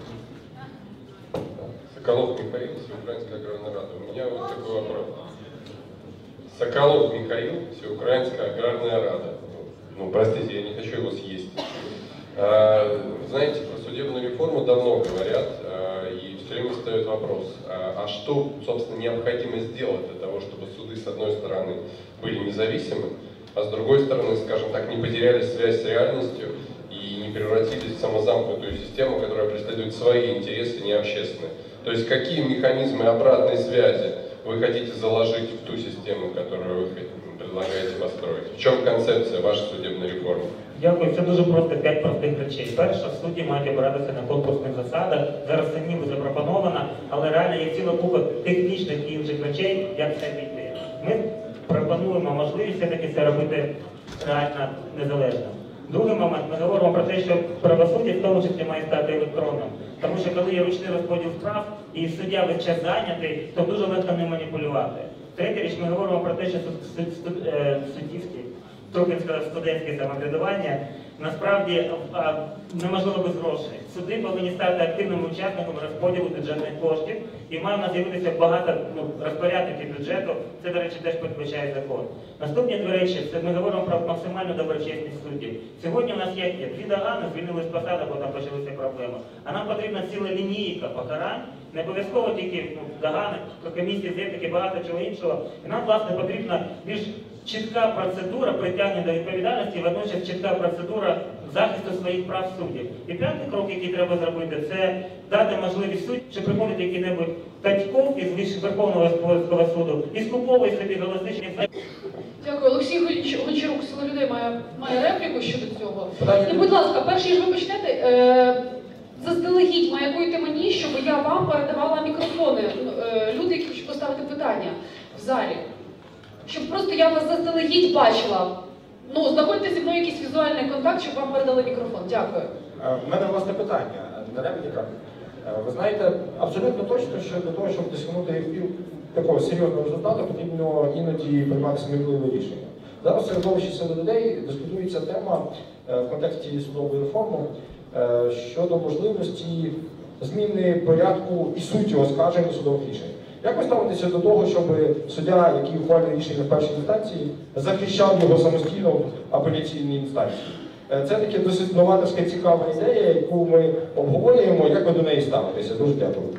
Соколов Михаил, Всеукраинская аграрная рада. У меня вот такой вопрос. Соколов Михаил, Всеукраинская аграрная рада. Ну, простите, я не хочу его съесть. Знаете, про судебную реформу давно говорят, и все время встает вопрос, а, а что, собственно, необходимо сделать для того, чтобы суды, с одной стороны, были независимы, а с другой стороны, скажем так, не потеряли связь с реальностью и не превратились в самозамкнутую систему, которая преследует свои интересы, не общественные. То есть какие механизмы обратной связи вы хотите заложить в ту систему, которую вы предлагаєте построить? В чому концепція вашої судебної реформи? Дякую. Це дуже просто п'ять простих речей. Перше, судді мають обиратися на конкурсних засадах. Зараз це ніби запропоновано, але реально є ціла купа технічних і інших речей, як це піти. Ми пропонуємо можливість все-таки це робити реально незалежно. Другий момент, ми говоримо про те, що правосуддя в тому числі має стати електронним. Тому що коли є ручний розподіл справ і суддя весь час зайнятий, то дуже легко ним маніпулювати. Третя річ, ми говоримо про те, що суддівські, трохи сказав, студентське самоврядування, насправді неможливо без грошей. Суди повинні стати активним учасником розподілу бюджетних коштів, і має в нас з'явитися багато ну, розпорядників бюджету, це, до речі, теж передбачає закон. Наступні дві речі, це ми говоримо про максимальну доброчесність суддів. Сьогодні у нас є дві догани, звільнили з посади, бо там почалися проблеми. А нам потрібна ціла лінійка покарань, не обов'язково тільки ну, догани, комісії з етики, багато чого іншого. І нам, власне, потрібна більш чітка процедура притягнення до відповідальності, і водночас чітка процедура захисту своїх прав суддів. І п'ятий крок, який треба зробити, це дати можливість суддям, що приходить який-небудь Татьков із Верховного Господарського суду і скуповує собі голосичні. Дякую. Олексій Гончарук, «Сила людей» має, має репліку щодо цього. І, будь ласка, перш ніж ви почнете, е, заздалегідь маякуйте мені, щоб я вам передавала мікрофони. Е, люди, які хочуть поставити питання в залі. Щоб просто я вас заздалегідь бачила. Ну, знаходьте зі мною якийсь візуальний контакт, щоб вам передали мікрофон. Дякую. У мене, власне, питання, не репліка. Ви знаєте, абсолютно точно, що для того, щоб досягнути такого серйозного результату, потрібно іноді приймати сміливі рішення. Зараз в середовищі «Сили людей» дискутується тема в контексті судової реформи щодо можливості зміни порядку і суті оскарження судових рішень. Як ви ставитеся до того, щоб суддя, який ухвалює рішення в першій інстанції, захищав його самостійно в апеляційній інстанції? Це таки досить новаторська цікава ідея, яку ми обговорюємо. Як ви до неї ставитеся? Дуже дякую.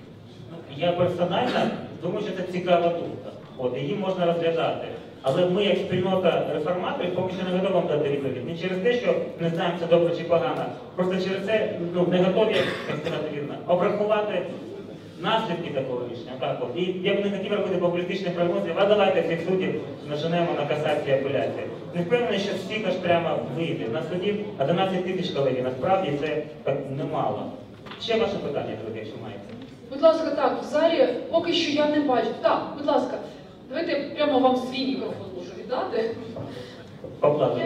Я персонально думаю, що це цікава думка. От, її можна розглядати. Але ми, як спільнота реформаторів, поки що не готові вам дати відповідь. Не через те, що не знаємо, це добре чи погано, просто через це ну, не готові, як сказати вірно, обрахувати наслідки такого рішення. Так, от. І я б не хотів робити популістичні прогнози, а давайте цих суддів наженемо на касацію апеляції. Не впевнений, що всіх аж прямо вийде. На судів одинадцять тисяч, колеги, насправді це так немало. Ще ваше питання, друзі, якщо маєте. Будь ласка, так, в залі поки що я не бачу. Так, будь ласка, давайте я прямо вам свій мікрофон можу віддати. Поплатно.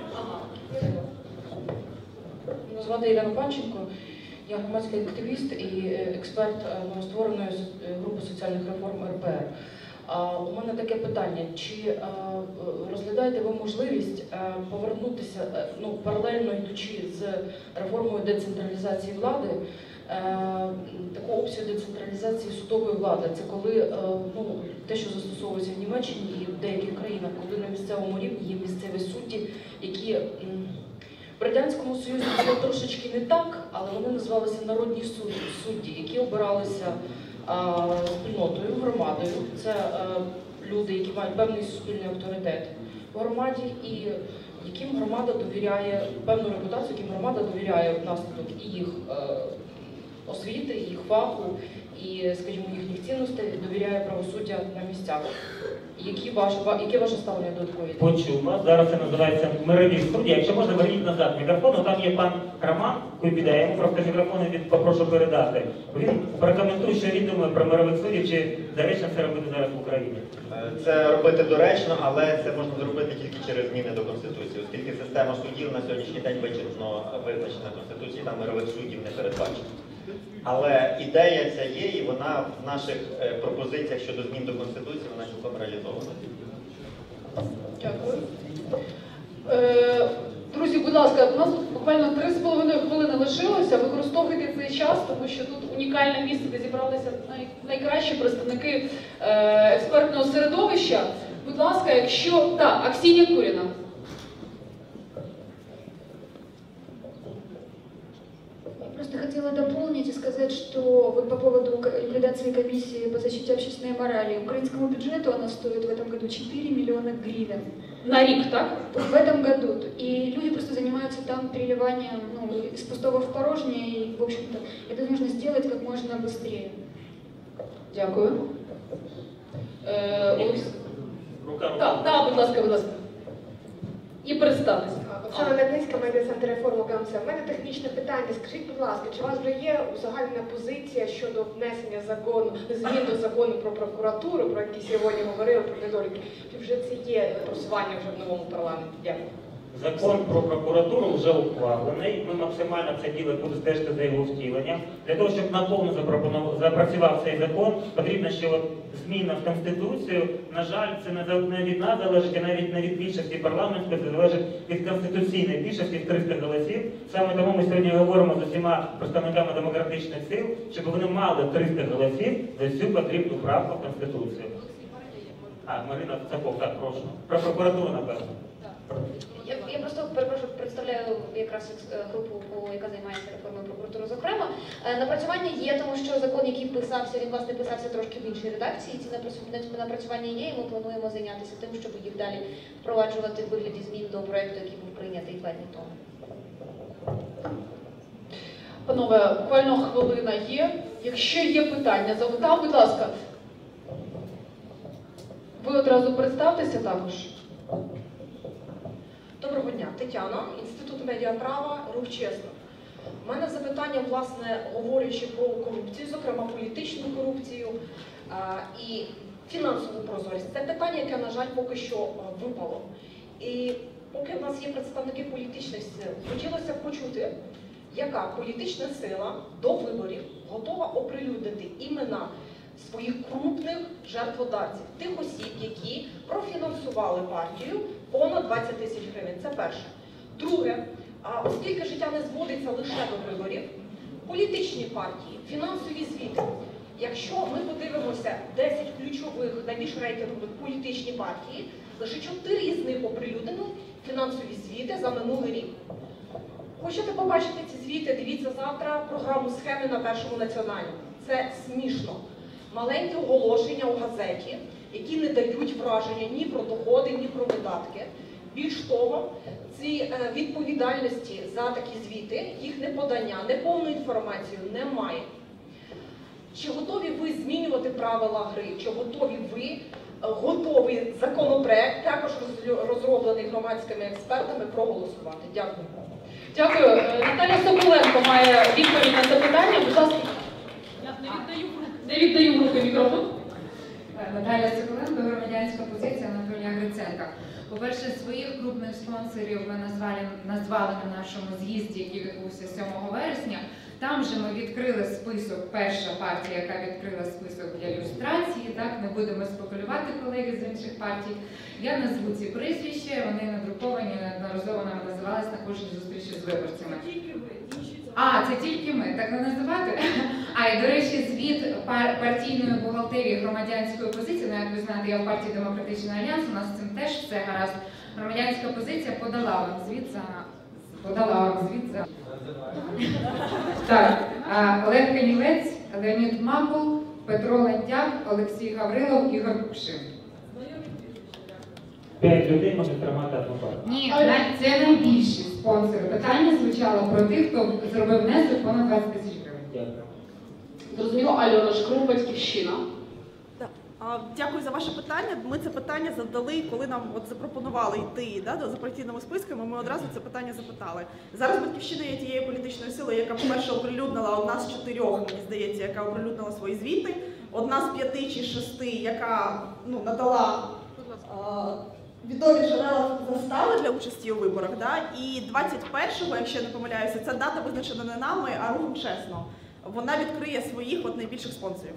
Мене звати Ірина Панченко. Я громадський активіст і експерт новоствореної групи соціальних реформ РПР. У мене таке питання, чи розглядаєте ви можливість повернутися, ну, паралельно йдучи з реформою децентралізації влади, таку опцію децентралізації судової влади? Це коли ну, те, що застосовується в Німеччині і в деяких країнах, коли на місцевому рівні є місцеві судді, які в Радянському Союзі було трошечки не так, але вони називалися народні судді, які обиралися а, спільнотою, громадою. Це а, люди, які мають певний суспільний авторитет в громаді, і яким громада довіряє, певну репутацію, яким громада довіряє внаслідок і їх а, освіти, і їх фаху, і, скажімо, їхніх цінностей, довіряє правосуддя на місцях. Які ваше, яке ваше ставлення до такої? Почув вас. Зараз це називається мирові судді. Якщо можна, верніть назад мікрофон. Там є пан Роман Куйбіда. Я йому просто мікрофон від попрошу передати. Він прокоментує, що він думає про мирових суддів, чи доречно це робити зараз в Україні. Це робити доречно, але це можна зробити тільки через зміни до Конституції, оскільки система судів на сьогоднішній день вичерпно визначена Конституцією, там мирових суддів не передбачено. Але ідея ця є, і вона в наших пропозиціях щодо змін до Конституції, вона цілком реалізована. Дякую. Е, друзі, будь ласка, у нас буквально три з половиною хвилини лишилося. Використовуйте цей час, тому що тут унікальне місце, де зібралися най, найкращі представники е, експертного середовища. Будь ласка, якщо... Так, Аксинья Куріна. Просто хотела дополнить можете сказать, что вот по поводу ликвидации комиссии по защите общественной морали, украинскому бюджету она стоит в этом году четыре миллиона гривен. На рік, так? В этом году. И люди просто занимаются там переливанием, ну, из пустого в порожнее, и, в общем-то, это нужно сделать как можно быстрее. Дякую. Е, Олексій. Так, так, будь ласка, будь ласка. І представтеся. Оксана Медницька, медіа-центр реформу КМС. У мене технічне питання. Скажіть, будь ласка, чи у вас вже є узагальнена позиція щодо внесення закону, змін до закону про прокуратуру, про який сьогодні говорили, про недоліки? Чи вже це є просування вже в новому парламенті? Дякую. Закон про прокуратуру вже ухвалений. Ми максимально це діло буде стежити за його втіленням. Для того, щоб наповну запрацював цей закон, потрібно ще от зміна в Конституцію. На жаль, це не від нас залежить, а навіть не від більшості парламентської, це залежить від конституційної більшості в триста голосів. Саме тому ми сьогодні говоримо з усіма представниками демократичних сил, щоб вони мали триста голосів за всю потрібну правку в Конституцію. А, Марина Цапов, так, прошу. Про прокуратуру, напевно. Я, я просто перепрошую, представляю якраз групу, яка займається реформою прокуратури. Зокрема, напрацювання є, тому що закон, який писався, він власне писався трошки в іншій редакції. Ці напрацювання є, і ми плануємо зайнятися тим, щоб їх далі впроваджувати в вигляді змін до проєкту, який був прийнятий два дні тому. Панове, буквально хвилина є. Якщо є питання, запитав, будь ласка. Ви одразу представтеся також. Доброго дня, Тетяна, Інститут медіаправа, Рух Чесно. У мене запитання, власне, говорячи про корупцію, зокрема політичну корупцію а, і фінансову прозорість. Це питання, яке, на жаль, поки що а, випало. І поки в нас є представники політичних сил, хотілося б почути, яка політична сила до виборів готова оприлюднити імена своїх крупних жертводавців, тих осіб, які профінансували партію понад двадцять тисяч гривень. Це перше. Друге, оскільки життя не зводиться лише до виборів, політичні партії, фінансові звіти. Якщо ми подивимося десять ключових, найбільш рейтингових політичні партії, лише чотири з них оприлюднили фінансові звіти за минулий рік. Хочете побачити ці звіти, дивіться завтра програму «Схеми» на Першому національному. Це смішно. Маленькі оголошення у газеті, які не дають враження ні про доходи, ні про видатки. Більш того, ці відповідальності за такі звіти, їх неподання, неповну інформацію немає. Чи готові ви змінювати правила гри? Чи готові ви, готовий законопроект, також розроблений громадськими експертами, проголосувати? Дякую. Дякую. Наталя Соколенко має відповідь на запитання. Будь ласка. Не віддаю в руки мікрофон. Наталя Соколенко, громадянська позиція, Анатолія Гриценка. По-перше, своїх крупних спонсорів ми назвали, назвали на нашому з'їзді, який відбувся сьомого вересня. Там же ми відкрили список, перша партія, яка відкрила список для люстрації, так, не будемо спекулювати, колеги з інших партій. Я назву ці прізвища, вони надруковані, неодноразово нам називались на кожній зустрічі з виборцями. А, це тільки ми, так не називати? А, і, до речі, звіт пар партійної бухгалтерії громадянської позиції, ну, як ви знаєте, я в партії Демократичний Альянс, у нас з цим теж все гаразд. Громадянська позиція подала вам звіт за... Подала вам звіт за... Так, Олег Канівець, Леонід Макул, Петро Лентяк, Олексій Гаврилов, Ігор Кукшин. П'ять людей можуть тримати одну партію. Ні, це найбільші спонсори. Питання звучало про тих, хто зробив внесок понад двадцять тисяч гривень. Дякую. Зрозуміло, Альона Шкрум, Батьківщина. Дякую за ваше питання. Ми це питання задали, коли нам от запропонували йти да, за партійними списками, ми одразу це питання запитали. Зараз Батьківщина є тією політичною силою, яка, по-перше, оприлюднила, одна з чотирьох, мені здається, яка оприлюднила свої звіти, одна з п'яти чи шести, яка ну, надала а, відомі джерела застави для участі у виборах. Да? І двадцять першого, якщо я не помиляюся, ця дата визначена не нами, а Рухом Чесно. Вона відкриє своїх от, найбільших спонсорів.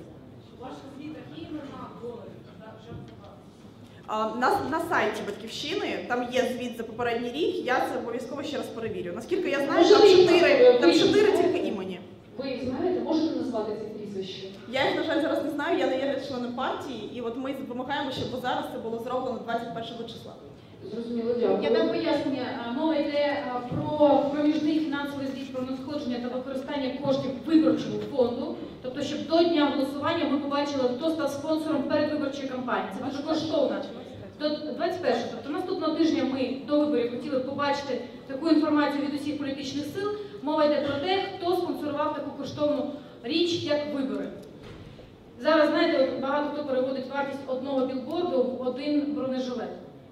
На, на сайті Батьківщини, там є звіт за попередній рік, я це обов'язково ще раз перевірю. Наскільки я знаю, там чотири, там чотири тільки імені. Ви їх знаєте? Можете назвати ці прізвища? Я їх, на жаль, зараз не знаю, я не є членом партії, і от ми вимагаємо, щоб зараз це було зроблено двадцять першого числа. Зрозуміло, дякую. Я дам пояснення. Мова йде про проміжний фінансовий звіт про надходження та використання коштів виборчого фонду. Тобто, щоб до дня голосування ми побачили, хто став спонсором передвиборчої кампанії. Це дуже коштовно. До двадцять першого, тобто наступного тижня ми до виборів хотіли побачити таку інформацію від усіх політичних сил. Мова йде про те, хто спонсорував таку коштовну річ, як вибори. Зараз, знаєте, багато хто переводить вартість одного білборду в один бронежилет.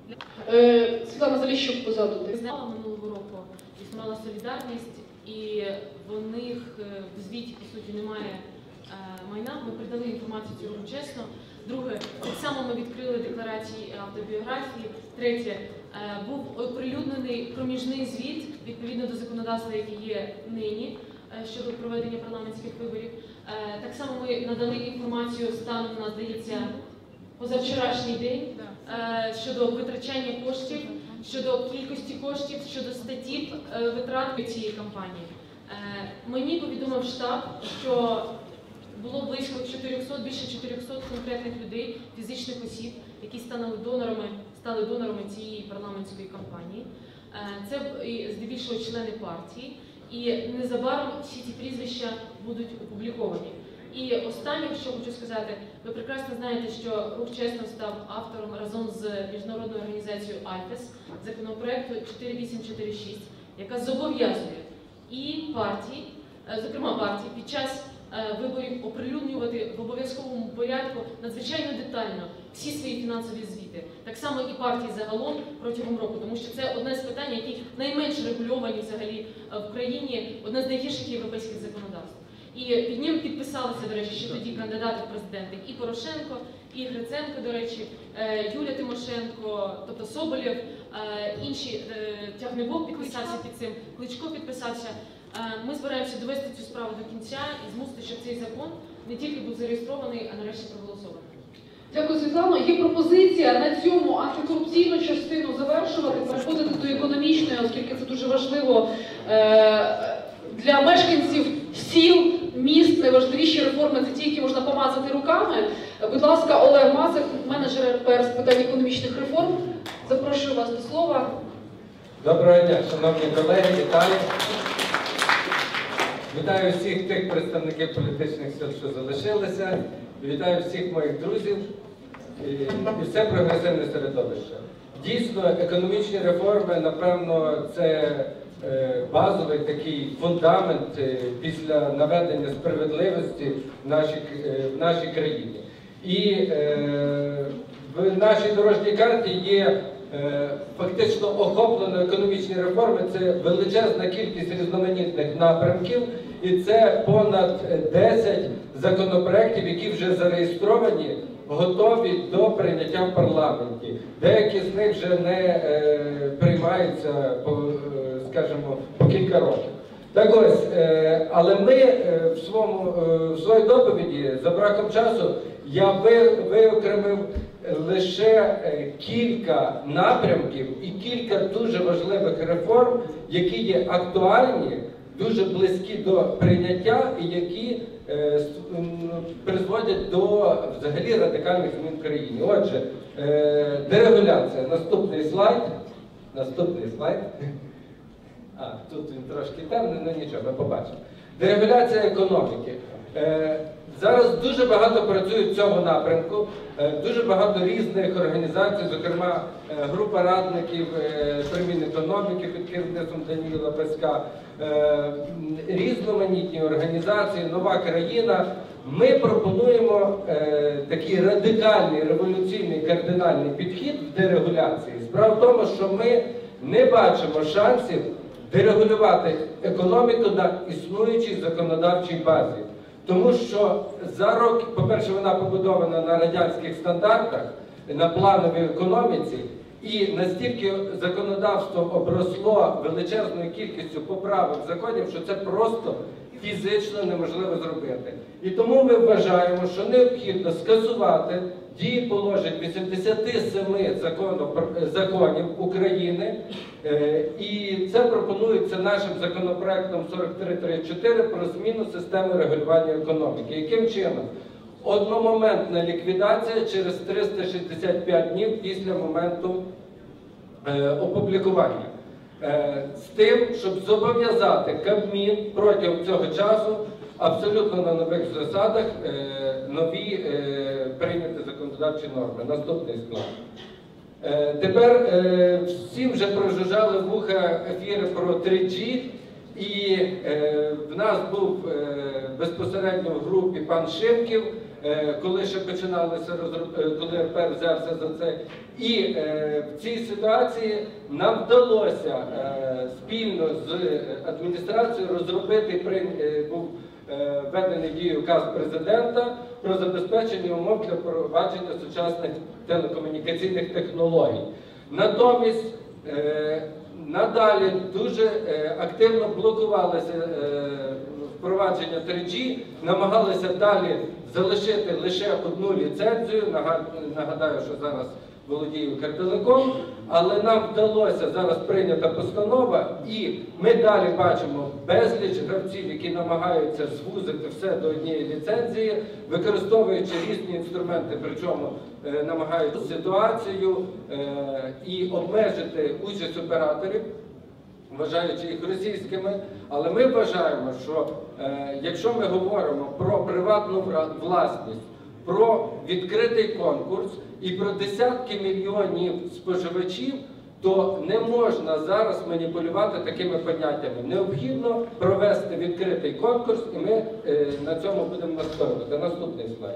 Е, Світлана Заліщук позаду. Знала минулого року існувала солідарність, і в них в звіті, по суті, немає майна. Ми передали інформацію цього чесно. Друге, так само ми відкрили декларації автобіографії. Третє, був оприлюднений проміжний звіт відповідно до законодавства, яке є нині щодо проведення парламентських виборів. Так само ми надали інформацію станом на, здається, позавчорашній день щодо витрачання коштів, щодо кількості коштів, щодо статтів витрат цієї кампанії. Мені повідомив штаб, що було близько чотирьохсот, більше чотирьохсот конкретних людей, фізичних осіб, які стали донорами, стали донорами цієї парламентської кампанії. Це здебільшого члени партії. І незабаром всі ці прізвища будуть опубліковані. І останнє, що хочу сказати, ви прекрасно знаєте, що Рух Чесно став автором разом з міжнародною організацією АЙФЕС законопроекту чотири вісім чотири шість, яка зобов'язує і партії, зокрема партії, під час виборів оприлюднювати в обов'язковому порядку надзвичайно детально всі свої фінансові звіти. Так само і партії загалом протягом року, тому що це одне з питань, які найменш регульовані взагалі в країні, одне з найгірших європейських законодавств. І під ним підписалися, до речі, ще тоді кандидати в президенти і Порошенко, і Гриценко, до речі, Юлія Тимошенко, тобто Соболєв, інші, Тягнебок підписався під цим, Кличко підписався. Ми збираємося довести цю справу до кінця і змусити, щоб цей закон не тільки був зареєстрований, а нарешті проголосований. Дякую, Світлано. Є пропозиція на цьому антикорупційну частину завершувати, переходити до економічної, оскільки це дуже важливо для мешканців сіл, міст. Найважливіші реформи – це ті, які можна помазати руками. Будь ласка, Олег Мазик, менеджер ер пе ер з питань економічних реформ. Запрошую вас до слова. Доброго дня, шановні колеги, вітаю. Вітаю всіх тих представників політичних сил, що залишилися. Вітаю всіх моїх друзів і, і все прогресивне середовище. Дійсно, економічні реформи, напевно, це е, базовий такий фундамент е, після наведення справедливості в нашій, е, в нашій країні. І е, в нашій дорожній карті є е, фактично охоплено економічні реформи. Це величезна кількість різноманітних напрямків. І це понад десять законопроєктів, які вже зареєстровані, готові до прийняття в парламенті. Деякі з них вже не е, приймаються, по, е, скажімо, по кілька років. Так ось, е, але ми е, в, своєму, е, в своїй доповіді, за браком часу, я ви, виокремив лише е, кілька напрямків і кілька дуже важливих реформ, які є актуальні, дуже близькі до прийняття і які е, призводять до взагалі радикальних змін в країні. Отже, е, дерегуляція. Наступний слайд. Наступний слайд. А, тут він трошки темний, але нічого, ми побачимо. Дерегуляція економіки. Е, зараз дуже багато працюють в цьому напрямку. Е, дуже багато різних організацій, зокрема е, група радників е, при Мінекономіки під керівництвом Даніла Песка, е, різноманітні організації, нова країна. Ми пропонуємо е, такий радикальний, революційний, кардинальний підхід в дерегуляції. Справа в тому, що ми не бачимо шансів дерегулювати економіку на існуючій законодавчій базі. Тому що за роки, по-перше, вона побудована на радянських стандартах, на плановій економіці, і настільки законодавство обросло величезною кількістю поправок законів, що це просто фізично неможливо зробити. І тому ми вважаємо, що необхідно скасувати дії положень вісімдесят сім законів України, і це пропонується нашим законопроектом сорок три тридцять чотири про зміну системи регулювання економіки. Яким чином? Одномоментна ліквідація через триста шістдесят п'ять днів після моменту е, опублікування. е, з тим, щоб зобов'язати Кабмін протягом цього часу абсолютно на нових засадах е, нові е, прийняти законодавчі норми. Наступний склад. Е, тепер е, всі вже прожужжали вуха ефіри про три джі, і е, в нас був е, безпосередньо в групі пан Шимків, е, коли ще починалося, е, коли РП взявся за це. І е, в цій ситуації нам вдалося е, спільно з адміністрацією розробити, при, е, був е, введений в дію указ президента про забезпечення умов для впровадження сучасних телекомунікаційних технологій. Натомість е, надалі дуже е, активно блокувалося е, впровадження три джі, намагалися далі залишити лише одну ліцензію, нагадаю, що зараз володіє Укртелеком, але нам вдалося, зараз прийнята постанова, і ми далі бачимо безліч гравців, які намагаються звузити все до однієї ліцензії, використовуючи різні інструменти, причому е, намагаються ситуацію е, і обмежити участь операторів, вважаючи їх російськими. Але ми вважаємо, що е, якщо ми говоримо про приватну власність, про відкритий конкурс і про десятки мільйонів споживачів, то не можна зараз маніпулювати такими поняттями. Необхідно провести відкритий конкурс, і ми е, на цьому будемо настоювати. Наступний слайд.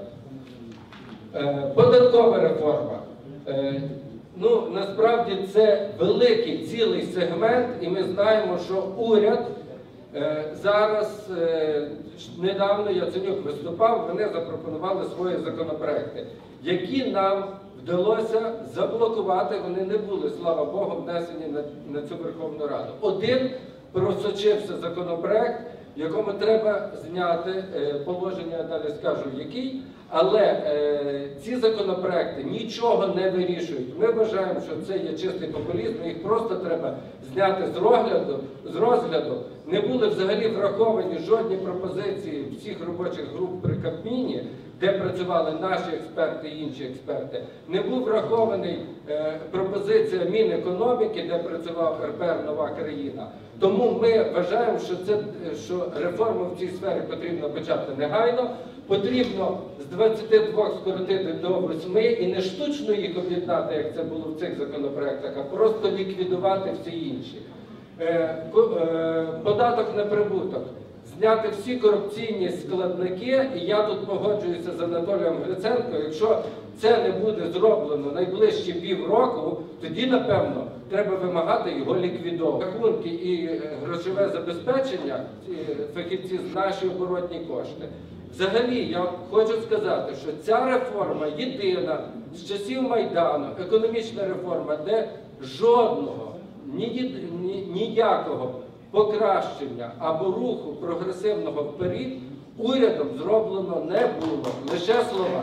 Е, податкова реформа. Е, ну, насправді це великий цілий сегмент, і ми знаємо, що уряд е, зараз, е, недавно Яценюк виступав, вони запропонували свої законопроекти, які нам вдалося заблокувати, вони не були, слава Богу, внесені на, на цю Верховну Раду. Один просочився законопроект, в якому треба зняти е, положення, я далі скажу який, але е, ці законопроекти нічого не вирішують. Ми вважаємо, що це є чистий популізм, їх просто треба зняти з розгляду, з розгляду. Не були взагалі враховані жодні пропозиції всіх робочих груп при Кабміні, де працювали наші експерти і інші експерти. Не був врахований е, пропозиція Мінекономіки, де працював РП «Нова країна». Тому ми вважаємо, що, це, що реформу в цій сфері потрібно почати негайно, потрібно з двадцяти двох скоротити до восьми і не штучно їх об'єднати, як це було в цих законопроектах, а просто ліквідувати всі інші. Е, е, податок на прибуток. Зняти всі корупційні складники, і я тут погоджуюся з Анатолієм Гриценко, якщо це не буде зроблено найближчі півроку, тоді, напевно, треба вимагати його ліквідовувати. Рахунки і грошове забезпечення, фахівці з наші оборотні кошти. Взагалі, я хочу сказати, що ця реформа єдина з часів Майдану, економічна реформа, де жодного, ні, ні, ніякого покращення або руху прогресивного вперед урядом зроблено не було, лише слова.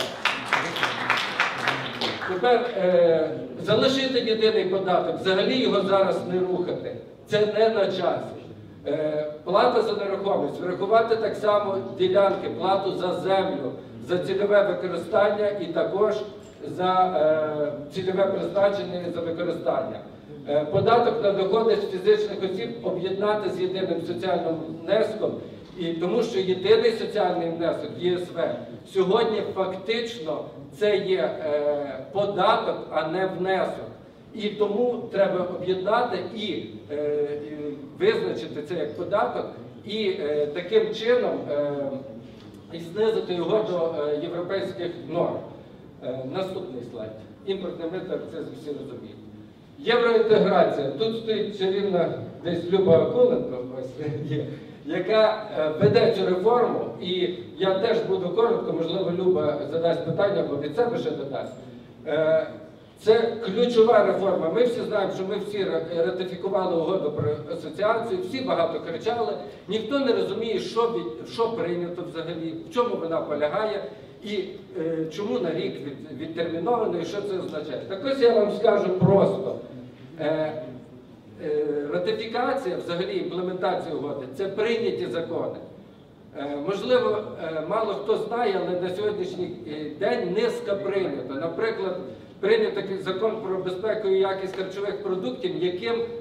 Тепер е, залишити єдиний податок, взагалі його зараз не рухати, це не на часі. Е, плата за нерухомість, врахувати так само ділянки, плату за землю, за цільове використання і також за е, цільове призначення і за використання. Е, податок на доходи з фізичних осіб об'єднати з єдиним соціальним внеском, і тому що єдиний соціальний внесок ЄСВ сьогодні фактично це є е, податок, а не внесок. І тому треба об'єднати і, е, і визначити це як податок, і е, таким чином е, і знизити його до е, європейських норм. Е, наступний слайд. Імпортний мито, це всі розуміють. Євроінтеграція. Тут стоїть чарівна десь Люба Акуленко, ось є, яка е, веде цю реформу, і я теж буду коротко, можливо, Люба задасть питання, або від себе ще додасть. Е, Це ключова реформа. Ми всі знаємо, що ми всі ратифікували угоду про асоціацію, всі багато кричали, ніхто не розуміє, що, від, що прийнято взагалі, в чому вона полягає і е, чому на рік від, відтерміновано і що це означає. Так ось я вам скажу просто. Е, е, ратифікація, взагалі імплементація угоди – це прийняті закони. Е, можливо, е, мало хто знає, але на сьогоднішній день низка прийнято. Наприклад, прийнятий закон про безпеку і якість харчових продуктів, яким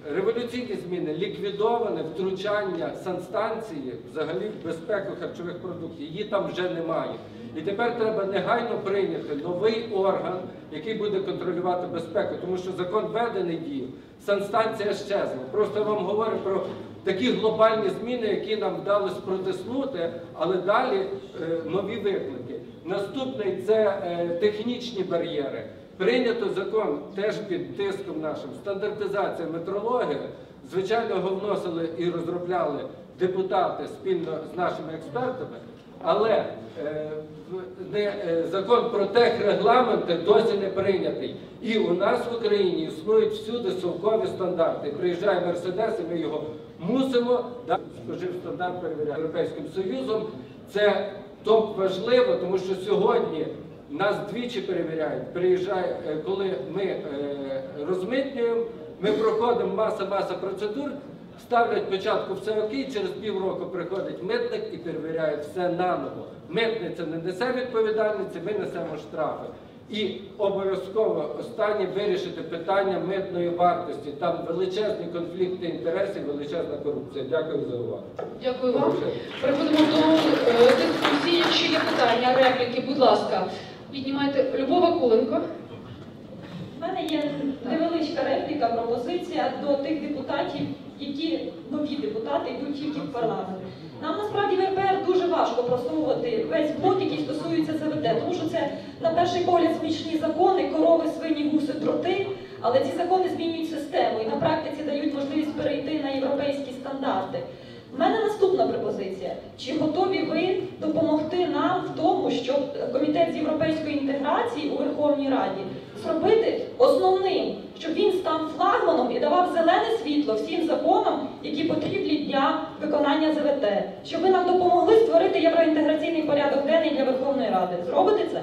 революційні зміни, ліквідоване втручання санстанції взагалі в безпеку харчових продуктів. Її там вже немає. І тепер треба негайно прийняти новий орган, який буде контролювати безпеку, тому що закон введений діяв, санстанція щезла. Просто я вам говорю про такі глобальні зміни, які нам вдалося протиснути, але далі е, нові виклики. Наступний – це е, технічні бар'єри. Прийнято закон теж під тиском нашим, стандартизація, метрологія. Звичайно, його вносили і розробляли депутати спільно з нашими експертами, але е, не, е, закон про техрегламенти досі не прийнятий. І у нас в Україні існують всюди совкові стандарти. Приїжджає Мерседес, і ми його мусимо, да, спожив стандарт перевіряти Європейським Союзом. Це топ важливо, тому що сьогодні нас двічі перевіряють. Приїжджає, коли ми розмитнюємо, ми проходимо маса-маса процедур, ставлять початку все окей, через півроку приходить митник і перевіряє все наново. Митниця не несе відповідальності, ми несемо штрафи. І обов'язково останнє вирішити питання митної вартості. Там величезні конфлікти інтересів, величезна корупція. Дякую за увагу. Дякую вам. Переходимо до е, дискусії. Якщо є питання, репліки, будь ласка, піднімайте. Любов Вакуленко. У мене є невеличка репліка, пропозиція до тих депутатів, які нові депутати йдуть тільки в парламент. Нам насправді в РП Р дуже важко просовувати весь блок, який стосується З В Т, тому що це, на перший погляд, смішні закони, корови, свині, гуси, дроти, але ці закони змінюють систему і на практиці дають можливість перейти на європейські стандарти. У мене наступна пропозиція. Чи готові ви допомогти нам в тому, щоб Комітет з європейської інтеграції у Верховній Раді зробити основним, щоб він став флагманом і давав зелене світло всім законам, які потрібні для виконання З В Т? Щоб ви нам допомогли створити євроінтеграційний порядок денний для Верховної Ради. Зробите це?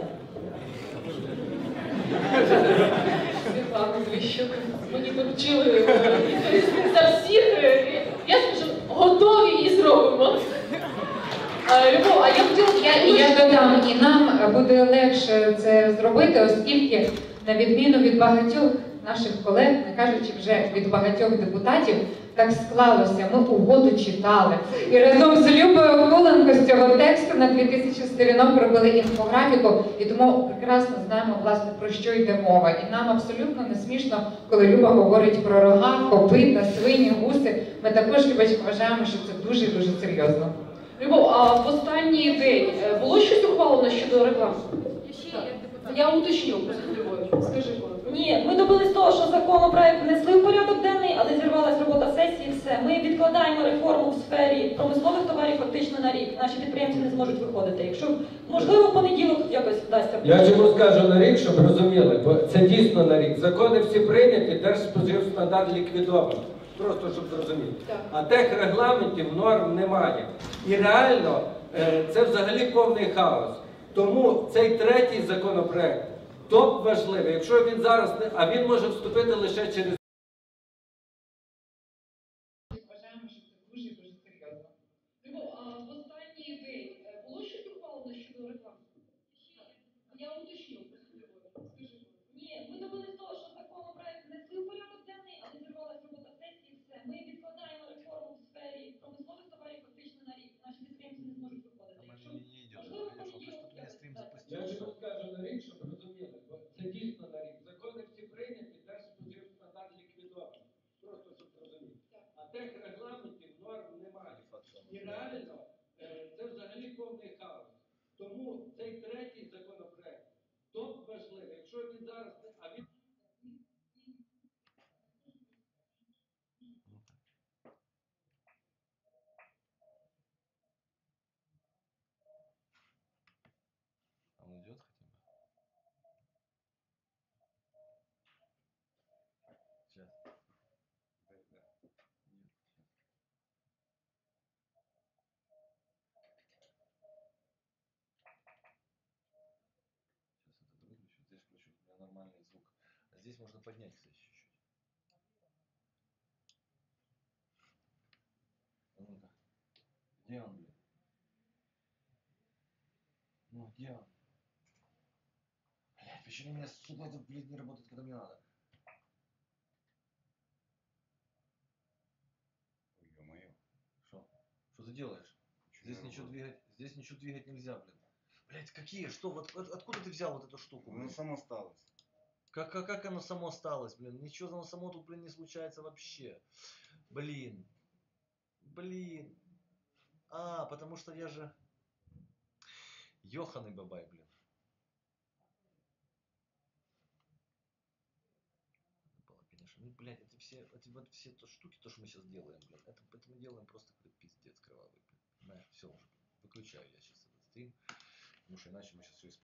Світлана Звіщук. Мені доручили відповісти за всіх. Я скажу, готові і зробимо. Любов, а я хотіла... Я, я додам, і нам буде легше це зробити, оскільки, на відміну від багатьох наших колег, не кажучи вже від багатьох депутатів, так склалося, ми угоду читали. І разом з Любою Вакуленко з цього тексту на дві тисячі сторінок робили інфографіку, і тому прекрасно знаємо, власне, про що йде мова. І нам абсолютно не смішно, коли Люба говорить про рога, копита, свині, гуси. Ми також, Любочка, вважаємо, що це дуже-дуже серйозно. Любов, а в останній день було щось ухвалено щодо реклами? Я уточню, просто Любов, скажи коротко. Ні, ми добились того, що законопроект внесли в порядок денний, але зірвалась робота сесії, все. Ми відкладаємо реформу в сфері промислових товарів фактично на рік. Наші підприємці не зможуть виходити. Якщо, можливо, в понеділок якось вдасться. Я чому скажу на рік, щоб розуміли, бо це дійсно на рік. Закони всі прийняті, Держспоживстандарт ліквідований. Просто, щоб зрозуміти. А техрегламентів, норм немає. І реально, це взагалі повний хаос. Тому цей третій законопроект топ важливий. Якщо він зараз не... А він може вступити лише через... Вважаємо, що це дуже-дуже серйозно. Любов, а в останній день було щось ухвалено щодо реклами? Я уточню, просто Любов, скажи. Ні, ми добились того, що законопроект внесли в порядок денний, але зірвалась робота сесії, все. Ми відкладаємо реформу в сфері промислових товарів фактично на рік. Наші підприємці не зможуть виходити. Якщо, можливо, в понеділок якось вдасться. Я чому скажу на рік, щоб розуміли, бо це дійсно на рік. Закони всі прийняті, Держспоживстандарт ліквідований. Просто, щоб розуміти. А техрегламентів, норм немає. І реально, це взагалі повний хаос. Тому цей третій законопроект топ важливий. Якщо він зараз... А він... Он идет хотя бы? Сейчас. Да, да. Нет. Сейчас этот выключу, здесь включу. У меня нормальный звук. А здесь можно поднять, кстати, чуть-чуть. А ну-ка. Где он, блин? Ну, где он? Блядь, почему у меня, сука, это, блядь, не работает, когда мне надо? ты делаешь? Здесь ничего двигать, здесь ничего двигать нельзя, блин. Блять, какие? Что? Вот от- откуда ты взял вот эту штуку? Оно блин? само осталось. Как, как, как оно само осталось, блин? Ничего оно само тут, блин, не случается вообще. Блин. Блин. А, потому что я же... Ёханый бабай, блин. Надо было, конечно. Ну, блядь, эти все, эти вот все то штуки, то, что мы сейчас делаем, блин, это, это мы делаем просто, блин, пиздец кровавый, блин. На, все уже, выключаю я сейчас этот стрим, потому что иначе мы сейчас все